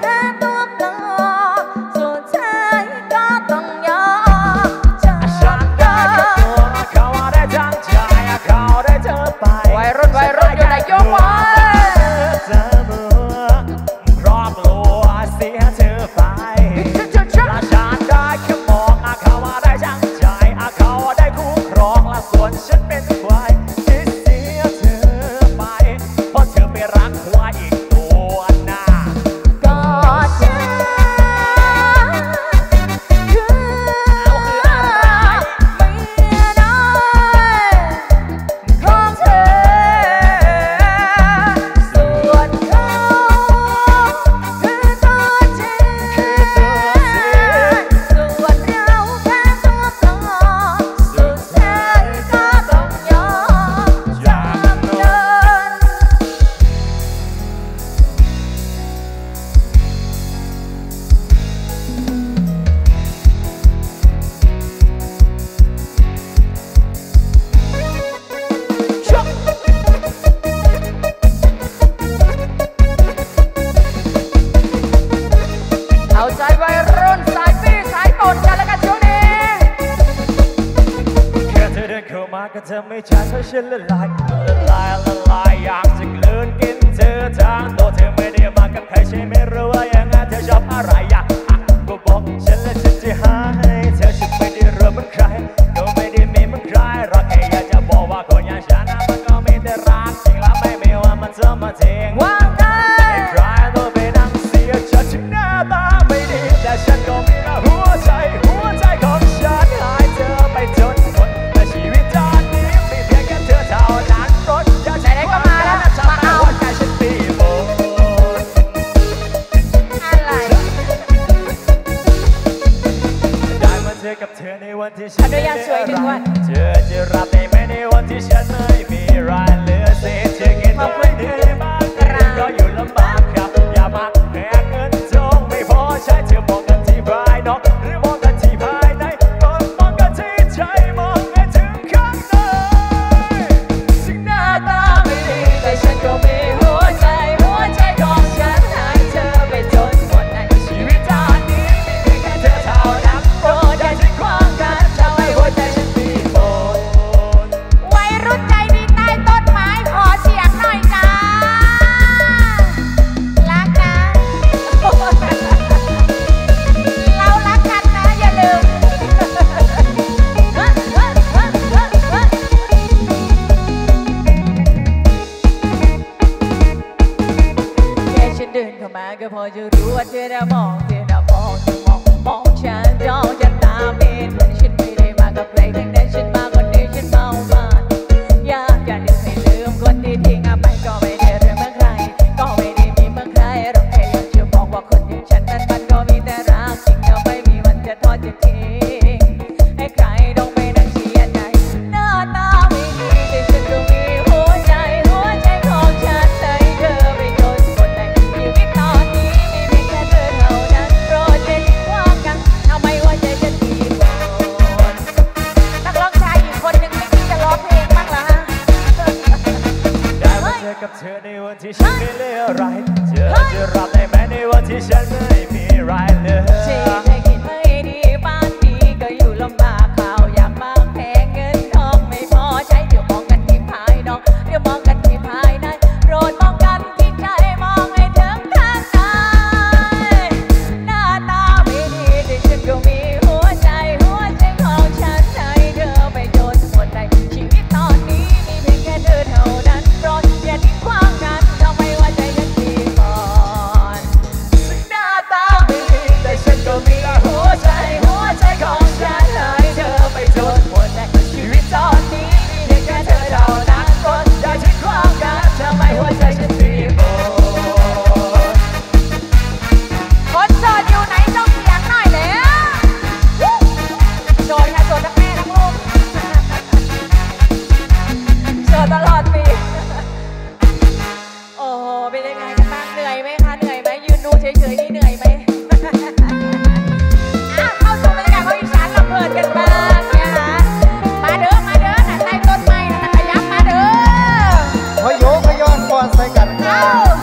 เอาใจวัยรุ่นสายปี้สายตนกันแล้วกันช่วงนี้แค่เธอเดินเข้ามาก็เธอไม่ใช่เพราะฉันละลายอยากจะกลืนกินเธอทางตัวเธอไม่ได้มากับใครใช่ไม่รู้ว่าอย่างนั้นเธอชอบอะไรอยากก็บอกฉันและฉันจะหาให้เธอฉันไม่ได้เริ่มเหมือนใครก็ไม่ได้มีเหมือนใครรักแค่อยากจะบอกว่าคนอย่างฉันนะมันก็ไม่ได้รักจริงแล้วไม่ว่ามันจะมาทิ้งว่างได้ใครตัวไปนั่งเสียฉันถึงหน้าตาไม่ดีแต่ฉันก็มีนะหัวใจของฉันหายเธอไปจนหมดแต่ชีวิตตอนนี้มีเพียงแค่เธอเท่านั้นรถอยากจะก็มาแล้วมาเอาใจฉันตีโบอะไรได้มาเจอกับเธอในวันที่ฉันอนุญาตสวยหนึ่งวันเธอจะรับได้ไหมในวันที่ฉันไม่มีรายเหลือเศษเธอกินต้องไม่ได้บ้างก็อยู่ลำบากครับอย่ามาแหกเงินทองไม่พอใช้เธอมองกันที่ภายนอกหรือมองกันที่ภายในก็มองกันที่ใจมองให้ถึงข้างในสิ่งหน้าตาไม่ดีแต่ฉันก็มีหัวใจของฉันให้เธอไปจนหมดในชีวิตตอนนี้มีแค่เธอเท่านั้นโปรดอย่าทิ้งความกันทำให้หัวใจฉันตีโบนวัยรุ่นใจดีใต้ต้นไม้ขอเสียงหน่อยจ้ารักนะเรารักกันนะอย่าลืมแค่ฉันเดินเข้ามาก็พอจะรู้ว่าเธอน่ะมองฉันจ้องจะตาเป็นฉันไม่ได้มากับใครทั้งนั้นฉันมาคนเดียวฉันเมามันอยากจะดึงให้ลืมคนที่ทิ้งไปก็ไม่ได้เรื่องเมื่อใครก็ไม่ได้มีเมื่อใครเราแค่อยากจะบอกว่าคนอย่างฉันนั้นมันก็มีแต่รักจริงแล้วไม่มีวันจะทอดจะทิ้งให้ใครต้องไปนั่งเสียใจหน้าตาไม่ดีแต่ฉันก็มีหัวใจของฉันให้เธอไปจนหมดในชีวิตตอนนี้มีเพียงแค่เธอเท่านั้นโปรดอย่าทิ้งความกันทำไมหัวใจฉันตีโบนนักร้องชายอีกคนหนึ่งไม่คิดจะร้องเพลงบ้างเหรอฮะได้มาเจอกับเธอในวันที่ฉันไม่เหลืออะไรเธอจะรับได้ไหมในวันที่ฉันไม่มีรายเหลือที่เธอคิดไม่ดีบ้านนี้ก็อยู่ลำบากข่าวอยากมากแพงเงินทองไม่พอใช้เดี๋ยวมองกันที่ภายนอกเดี๋ยวมองกันที่ภายในโปรดมองกันที่ใจมองให้ถึงข้างในหน้าตาไม่ดีแต่ฉันก็มีหัวใจของฉันให้เธอไปจนหมดในชีวิตตอนนี้มีเพียงแค่เธอเท่านั้นโปรดอย่าทิ้งความกันทำไมว่าใจฉันตีก่อนหน้าตาไม่ดีแต่ฉันก็มีหัวใจของฉันให้เธอไปจนหมดในชีวิตตอนนี้มีเพียงแค่เธอเท่านั้นโปรดอย่าทิ้งความกันทำไมหัวใจฉันตีโบนคนโสดอยู่ไหนส่งเสียงหน่อยแล้วโสดค่ะโสดทั้งแม่ทั้งลูกโสดตลอดปีโอ้โหเป็นยังไงกันบ้างเหนื่อยไหมคะเหนื่อยไหมยืนดูเฉยๆนี่เหนื่อยไหมเข้าสู่บรรยากาศของอีสานลำเพลินกันบ้างนะคะมาเด้อน่ะใต้ต้นไม้น่ะขยับมาเด้อพโยขย้อนก่อนใส่กันครับ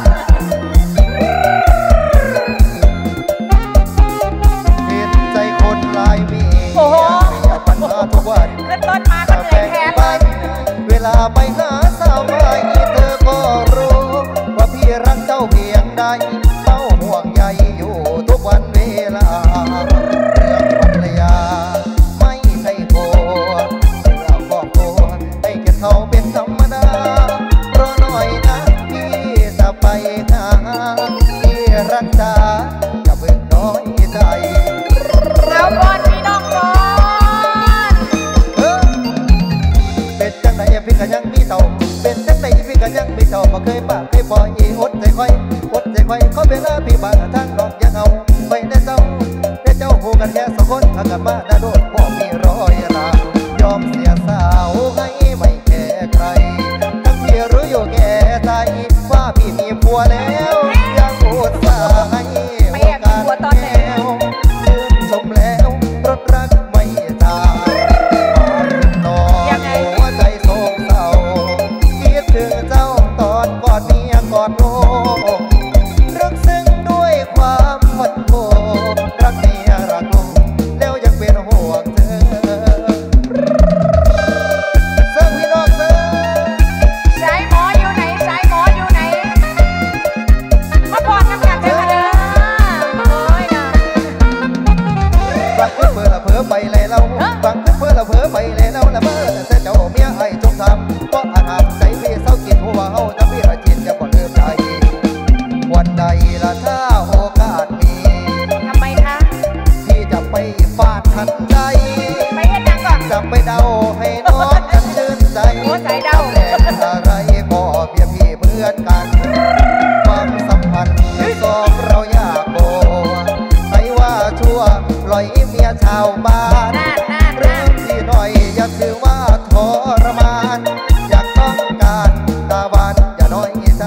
เห็นใจคนลายมีอยากปัญหาทุกวันขึ้นต้นมาก็เหนื่อยแทนเลยเวลาไปหาสาวใหม่เธอก็รู้ว่าพี่รักเจ้าเพียงใดเฝ้าห่วงใยอยู่ทุกวันเวาวบ้านเริ่มที่หน่อยอย่าถือว่าทรมานอยากต้องการตาหวานอย่าน้อยใจ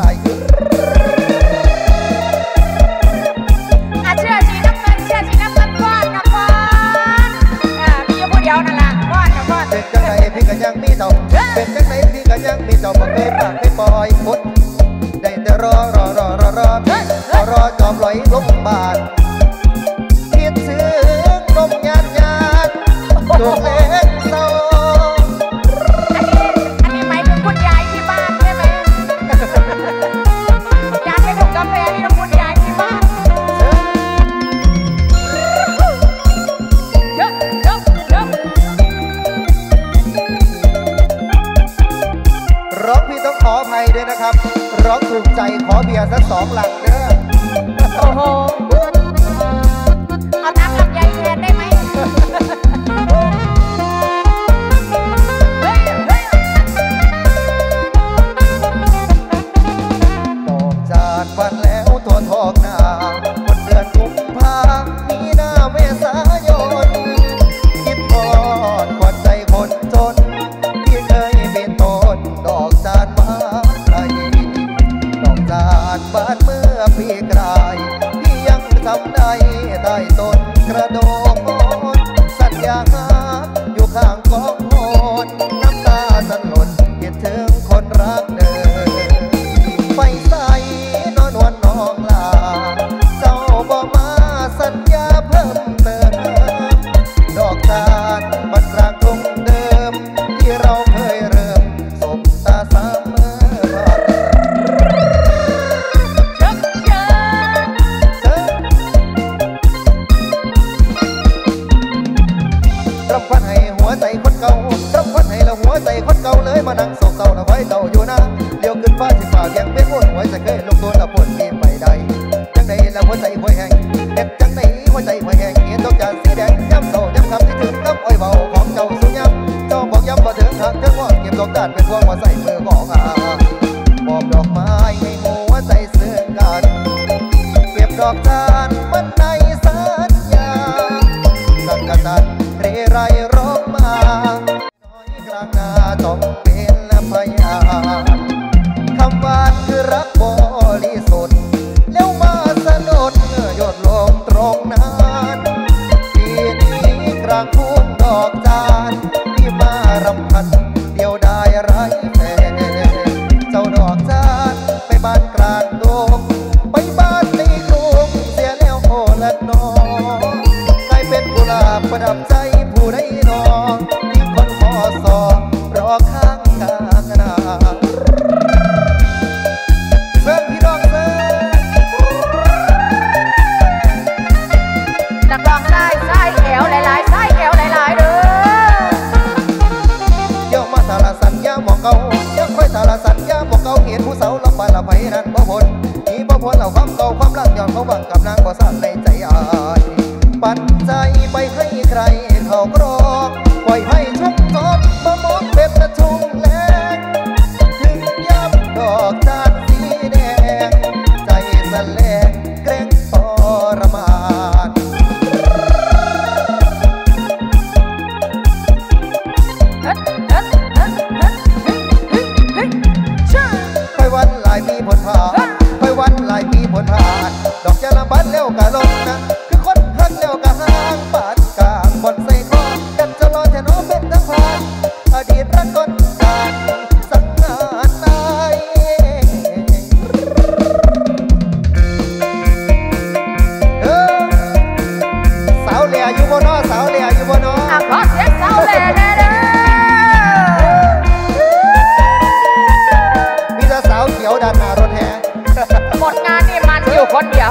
เชื่อสีน้ำเงินก้อนนะก้อนมีอยู่ผู้เดียวนั่นแหละก้อนนะก้อนเป็นจังไหนพี่ก็ยังมีเจ้าเป็นจังไหนพี่ก็ยังมีเจ้าบ่เคยปากเคยปล่อยพุดได้แต่รอจอมลอยลงบาทคิดถึงลมหยาดตัวเล็กโตอันนี้หมายถึงคุณยายที่บ้านใช่ไหมยายไม่ถูกกาแฟนี่ต้องคุณยายที่บ้านเยอะร้องพี่ต้องขออภัยด้วยนะครับร้องถูกใจขอเบียร์สัก2 หลังเด้อโอ้โหเอาน้ำลำไยแทนได้ไหมดอกจานบานแล้วตัวทองนาคนเดือนกุมภามีนาเมษายนคิดทอดกวาดใจคนจนที่เคยเป็นต้นดอกจานมาไกลดอกจานบานเมื่อปีกลายพี่ยังจำได้ใต้ต้นกระโดงสัญญาอยู่ข้างกองโหนน้ำตาสลดคิดถึงคนรักเดิมไปใส่นอนวันน้องลาเจ้าบอกมาสัญญาเพิ่มเติมดอกจานบันรักคงเดิมที่เราเคยเริ่มสบตาสามเมื่อรับควันให้หัวใจคนเก่ารับควันให้ละหัวใจคนเก่าเลยมานั่งโศกเศร้าละไว้เต่าอยู่นะเลี้ยวขึ้นฟ้าที่ฝ่าแยงเป็นวนหัวใจเคยลงตัวละปวดมีไปได้จังใดละหัวใจหัวแห้งเด็ดจังใดหัวใจหัวแห้งเห็นดอกจานสีแดงย้ำเศร้าย้ำคำที่ถึงกับอ้อยเบาของเจ้าสุญญำเจ้าบอกย้ำว่าถึงหักถึงว่าเก็บดอกจานเป็นพวงว่าใส่มือของมอบดอกไม้ให้หัวใจซึ้งกันเก็บดอกจานมันในสัญญาสังกัดตันเรไรร้องมาน้อยกลางนาต้องเป็นพยานคำหวานคือรักบริสุทธิ์แล้วมาสะดุดหยดลงตรงนั้นปีนี้กลางทุ่งดอกจานที่มารำพันเดียวได้ไร้แฟนเจ้าดอกจานไปบ้านกลางดงไปบ้านในกรุงเสียแล้วโอละน้องกลายเป็นกุหลาบประดับใจผู้ใดนองที่คนขอสอบรอข้างกลางนาเสิร์ฟพี่น้องเสิร์ฟนักร้องไส้แอวหลายๆไส้แอวหลายๆเด้อเดี๋ยวมาสารสัญญาหมองเก่ายังค่อยสารสัญญาหมองเก่าเห็นผู้สาวลำบากละไผนั้นบ่พ้นนี่บ่พ้นเราความเก่าความรักย้อนเขาหวังกับนางบ่สั่นในใจอายปันใจไปให้ใครเขากรอกปล่อยให้ชุ่มทบมามองเป็นตะชุ่มแรงถึงยับดอกจานสีแดงใจสแลงเกรงทรมานค่อยวันหลายปีผลผ่านค่อยวันหลายปีผลผ่านดอกจะละบัดแล้วกะลงนะคือคนหักแล้วกะห่างปาดกลางบนใส่คอกันจะรอแทนน้องเป็นทหารอดีตรักคนการสังหารตายสาวเหลี่ยอยู่บนน้อสาวเหลี่ยอยู่บนน้อขอเสียงสาวแหล่แน่เด้อมีแต่สาวเขียวด้านหน้ารถแห่หมดงานนี่มันอยู่คนเดียว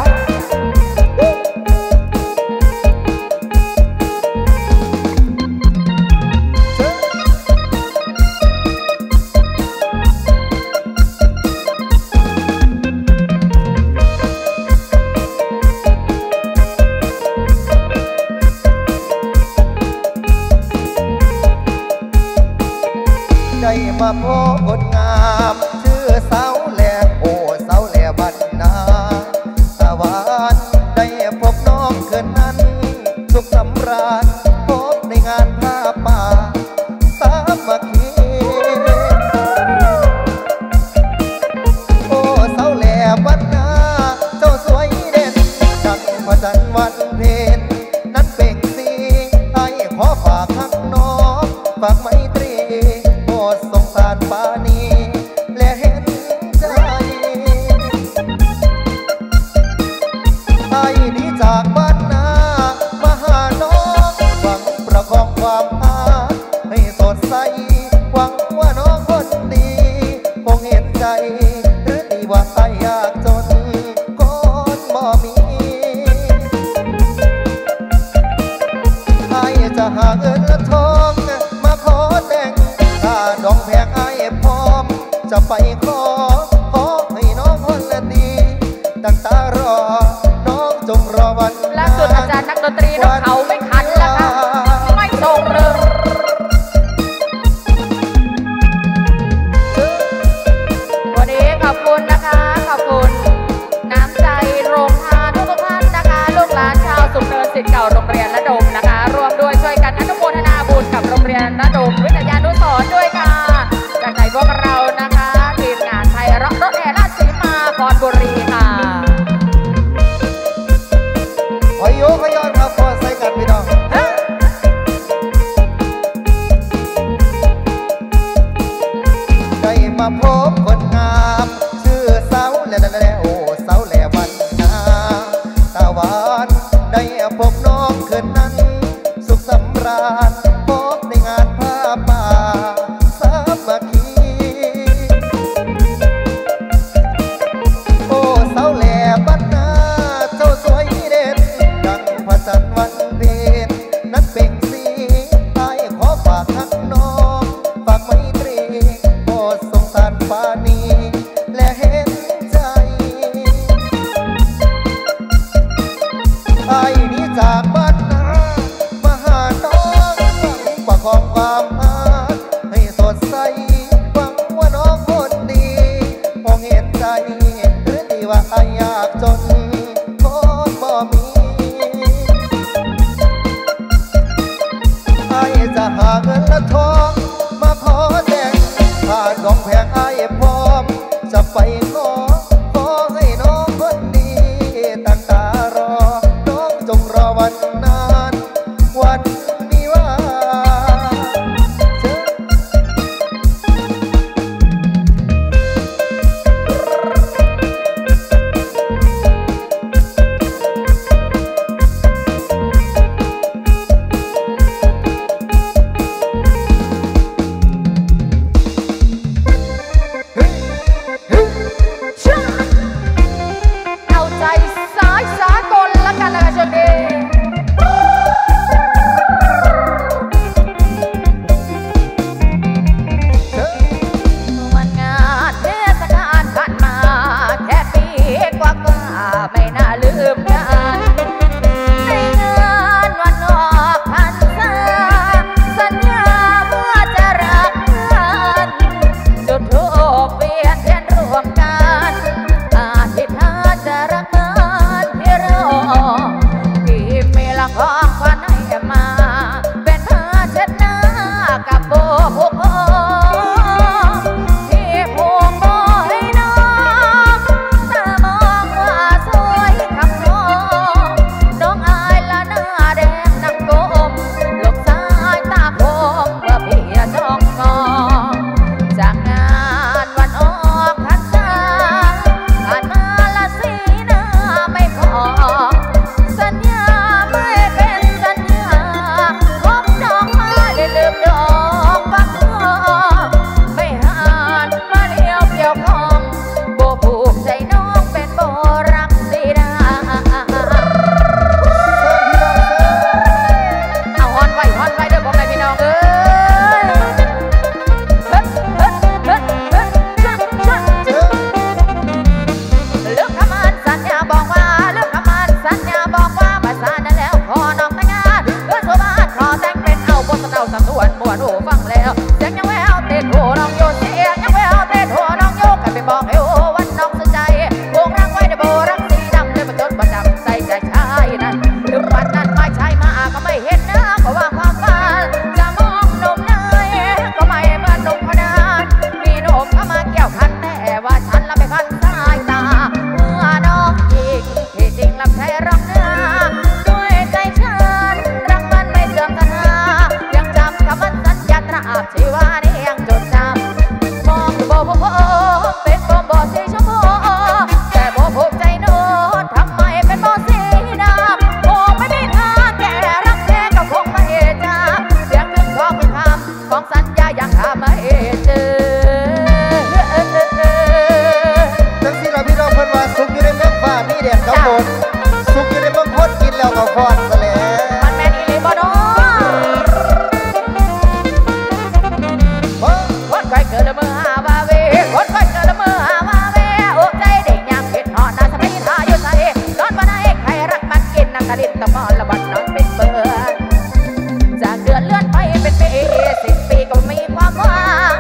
ได้มาพบคนงามชื่อสาวแหล่โอ้สาวแหล่บ้านนาตะวันได้พบน้องคืนนั้นสุขสำราญวันล่าสุดอาจารย์นักดนตรีนกเขาไม่ขันแล้วค่ะไม่ส่งเลยวันนี้ขอบคุณนะคะขอบคุณน้ำใจโรงทานทุกท่านนะคะลูกหลานชาวสุขเนินศิษย์เก่าโรงเรียนระดมนะคะรวมด้วยช่วยกันอนุโมทนาบุญกับโรงเรียนระดมวิทยานุสรณ์ด้วยค่ะจากใจพวกเรานะคะทีมงานไทยรถแห่ราชสีมาคอนบุรีค่ะขอยโยขย้อนครับพอใส่กันพี่น้องได้มาพบคนงามชื่อเสาแหล่โอ้เสาแหล่วันนาตะวันได้พบน้องคืนนั้นสุขสำราญพบในงานผ้าป่าสามัคคีโอ้เสาแหล่บ้านนาเจ้าสวยเด่นดังพระจันทร์วันเพ็ญนั้นเปล่งสีใต้ขอฝากทักน้องฝากไมตรีโอ้สงสารปานีและเห็นใจไอ้นี้จากบ้านนามาหาน้องหวังประคองความรักให้สดใสหวังว่าน้องคนดีมองเห็นใจหรือที่ว่าไอ้ยากจนคนบ่มีไอ้จะหาเงินและทองมาขอแต่งถ้าดอกแพงไอ้พร้อมจะไปขอให้น้องคนดีตั้งตารอน้องจงรอวันนั้นวันนี้ว่าเอาใจซ้ายสากลแล้วกันนะคะช่วงนี้วันงานเทศกาลผ่านมาแค่ปีกว่าไม่น่าลืมกันในงานวันออกพรรษาสัญญาว่าจะรักกันจุดธูปเวียนเทียนรวมกันอธิษฐานจะรักมันที่รอที่มีละของขวัญให้มาเป็นผ้าเช็ดหน้ากับโบผูกคอที่ผูกโบให้น้องตามองว่าสวยคำน้องอายละหน้าแดงนักกลมหลบสายตาคมเมื่อพี่จ้องมองจากงานวันออกพรรษาผ่านมาละสีหน้าไม่พอสัญญาไม่เป็นสัญญาพบดอกไม้ลืมดอกฟักทองไม่หานมาเลี้ยวเกี่ยวข้องโบผูกใจน้องเป็นโบรักสีดาเอาฮอนไว้เด้อพ่อแม่พี่น้องเอ้ยเลือกคำมันสัญญาบอกว่าเลือกคำมันสัญญาบอกว่าภาษานั้นแล้วขอน้องแต่งงานเพื่อสุบ้านขอแต่งเป็นเอาบนสะเนาสำนวนมวนหูฟังแล้วเสียงยังแววเต้นหูน้องโยนเสียงยังแววเต้นหูน้องโยกกันไปบอกให้โอ้วันน้องสนใจวงรักไว้ในโบรักสีดำเลยมาจนประจำใส่ใจชายนั้นถึงวันนั้นไม่ใช่มาก็ไม่เห็นนะเพราะว่าความฝันจะมองหนุ่มเนยก็ไม่เหมือนหนุ่มคนนั้นมีหนุ่มเข้ามาเกี่ยวพันแต่ว่าฉันละไม่พันสายตาเมื่อน้องอีกที่จริงลำใช้รักเนื้อด้วยใจฉันรักมันไม่เสื่อมศรัทธายังจำคำมันสัญญาตราบชีวานี้ยังจดจำมองดูโบเป็นโบสีชมพูแต่โบภูมิใจโน้ตทำไมเป็นโบสีดำโบไม่มีทางแก่รักแท้ก็คงไม่จำเสียงถึงข้อคุณคำของสัญญายังหาไม่เจอจังสิล่ะพี่น้องเพิ่นว่าสุขอยู่ในเมืองฟ้ามีแดดกับฝนสุขอยู่ในเมืองคนกินแล้วก็ฟอนซะแล้วมันแม่นอีหลีบ่น้อคนค่อยเกิดละเมื่อหาว่าเวคนค่อยเกิดละเมื่อหาว่าเวโอ้ใจเด็กยามเห็นหอดนาสมัยทาอยู่ใส่นอนบ่ได้ใครรักมันกินางกะลินตะพอนละบัดนอนเป็นเบอร์จากเดือนเลื่อนไปเป็นปี10 ปีก็มีความหวาน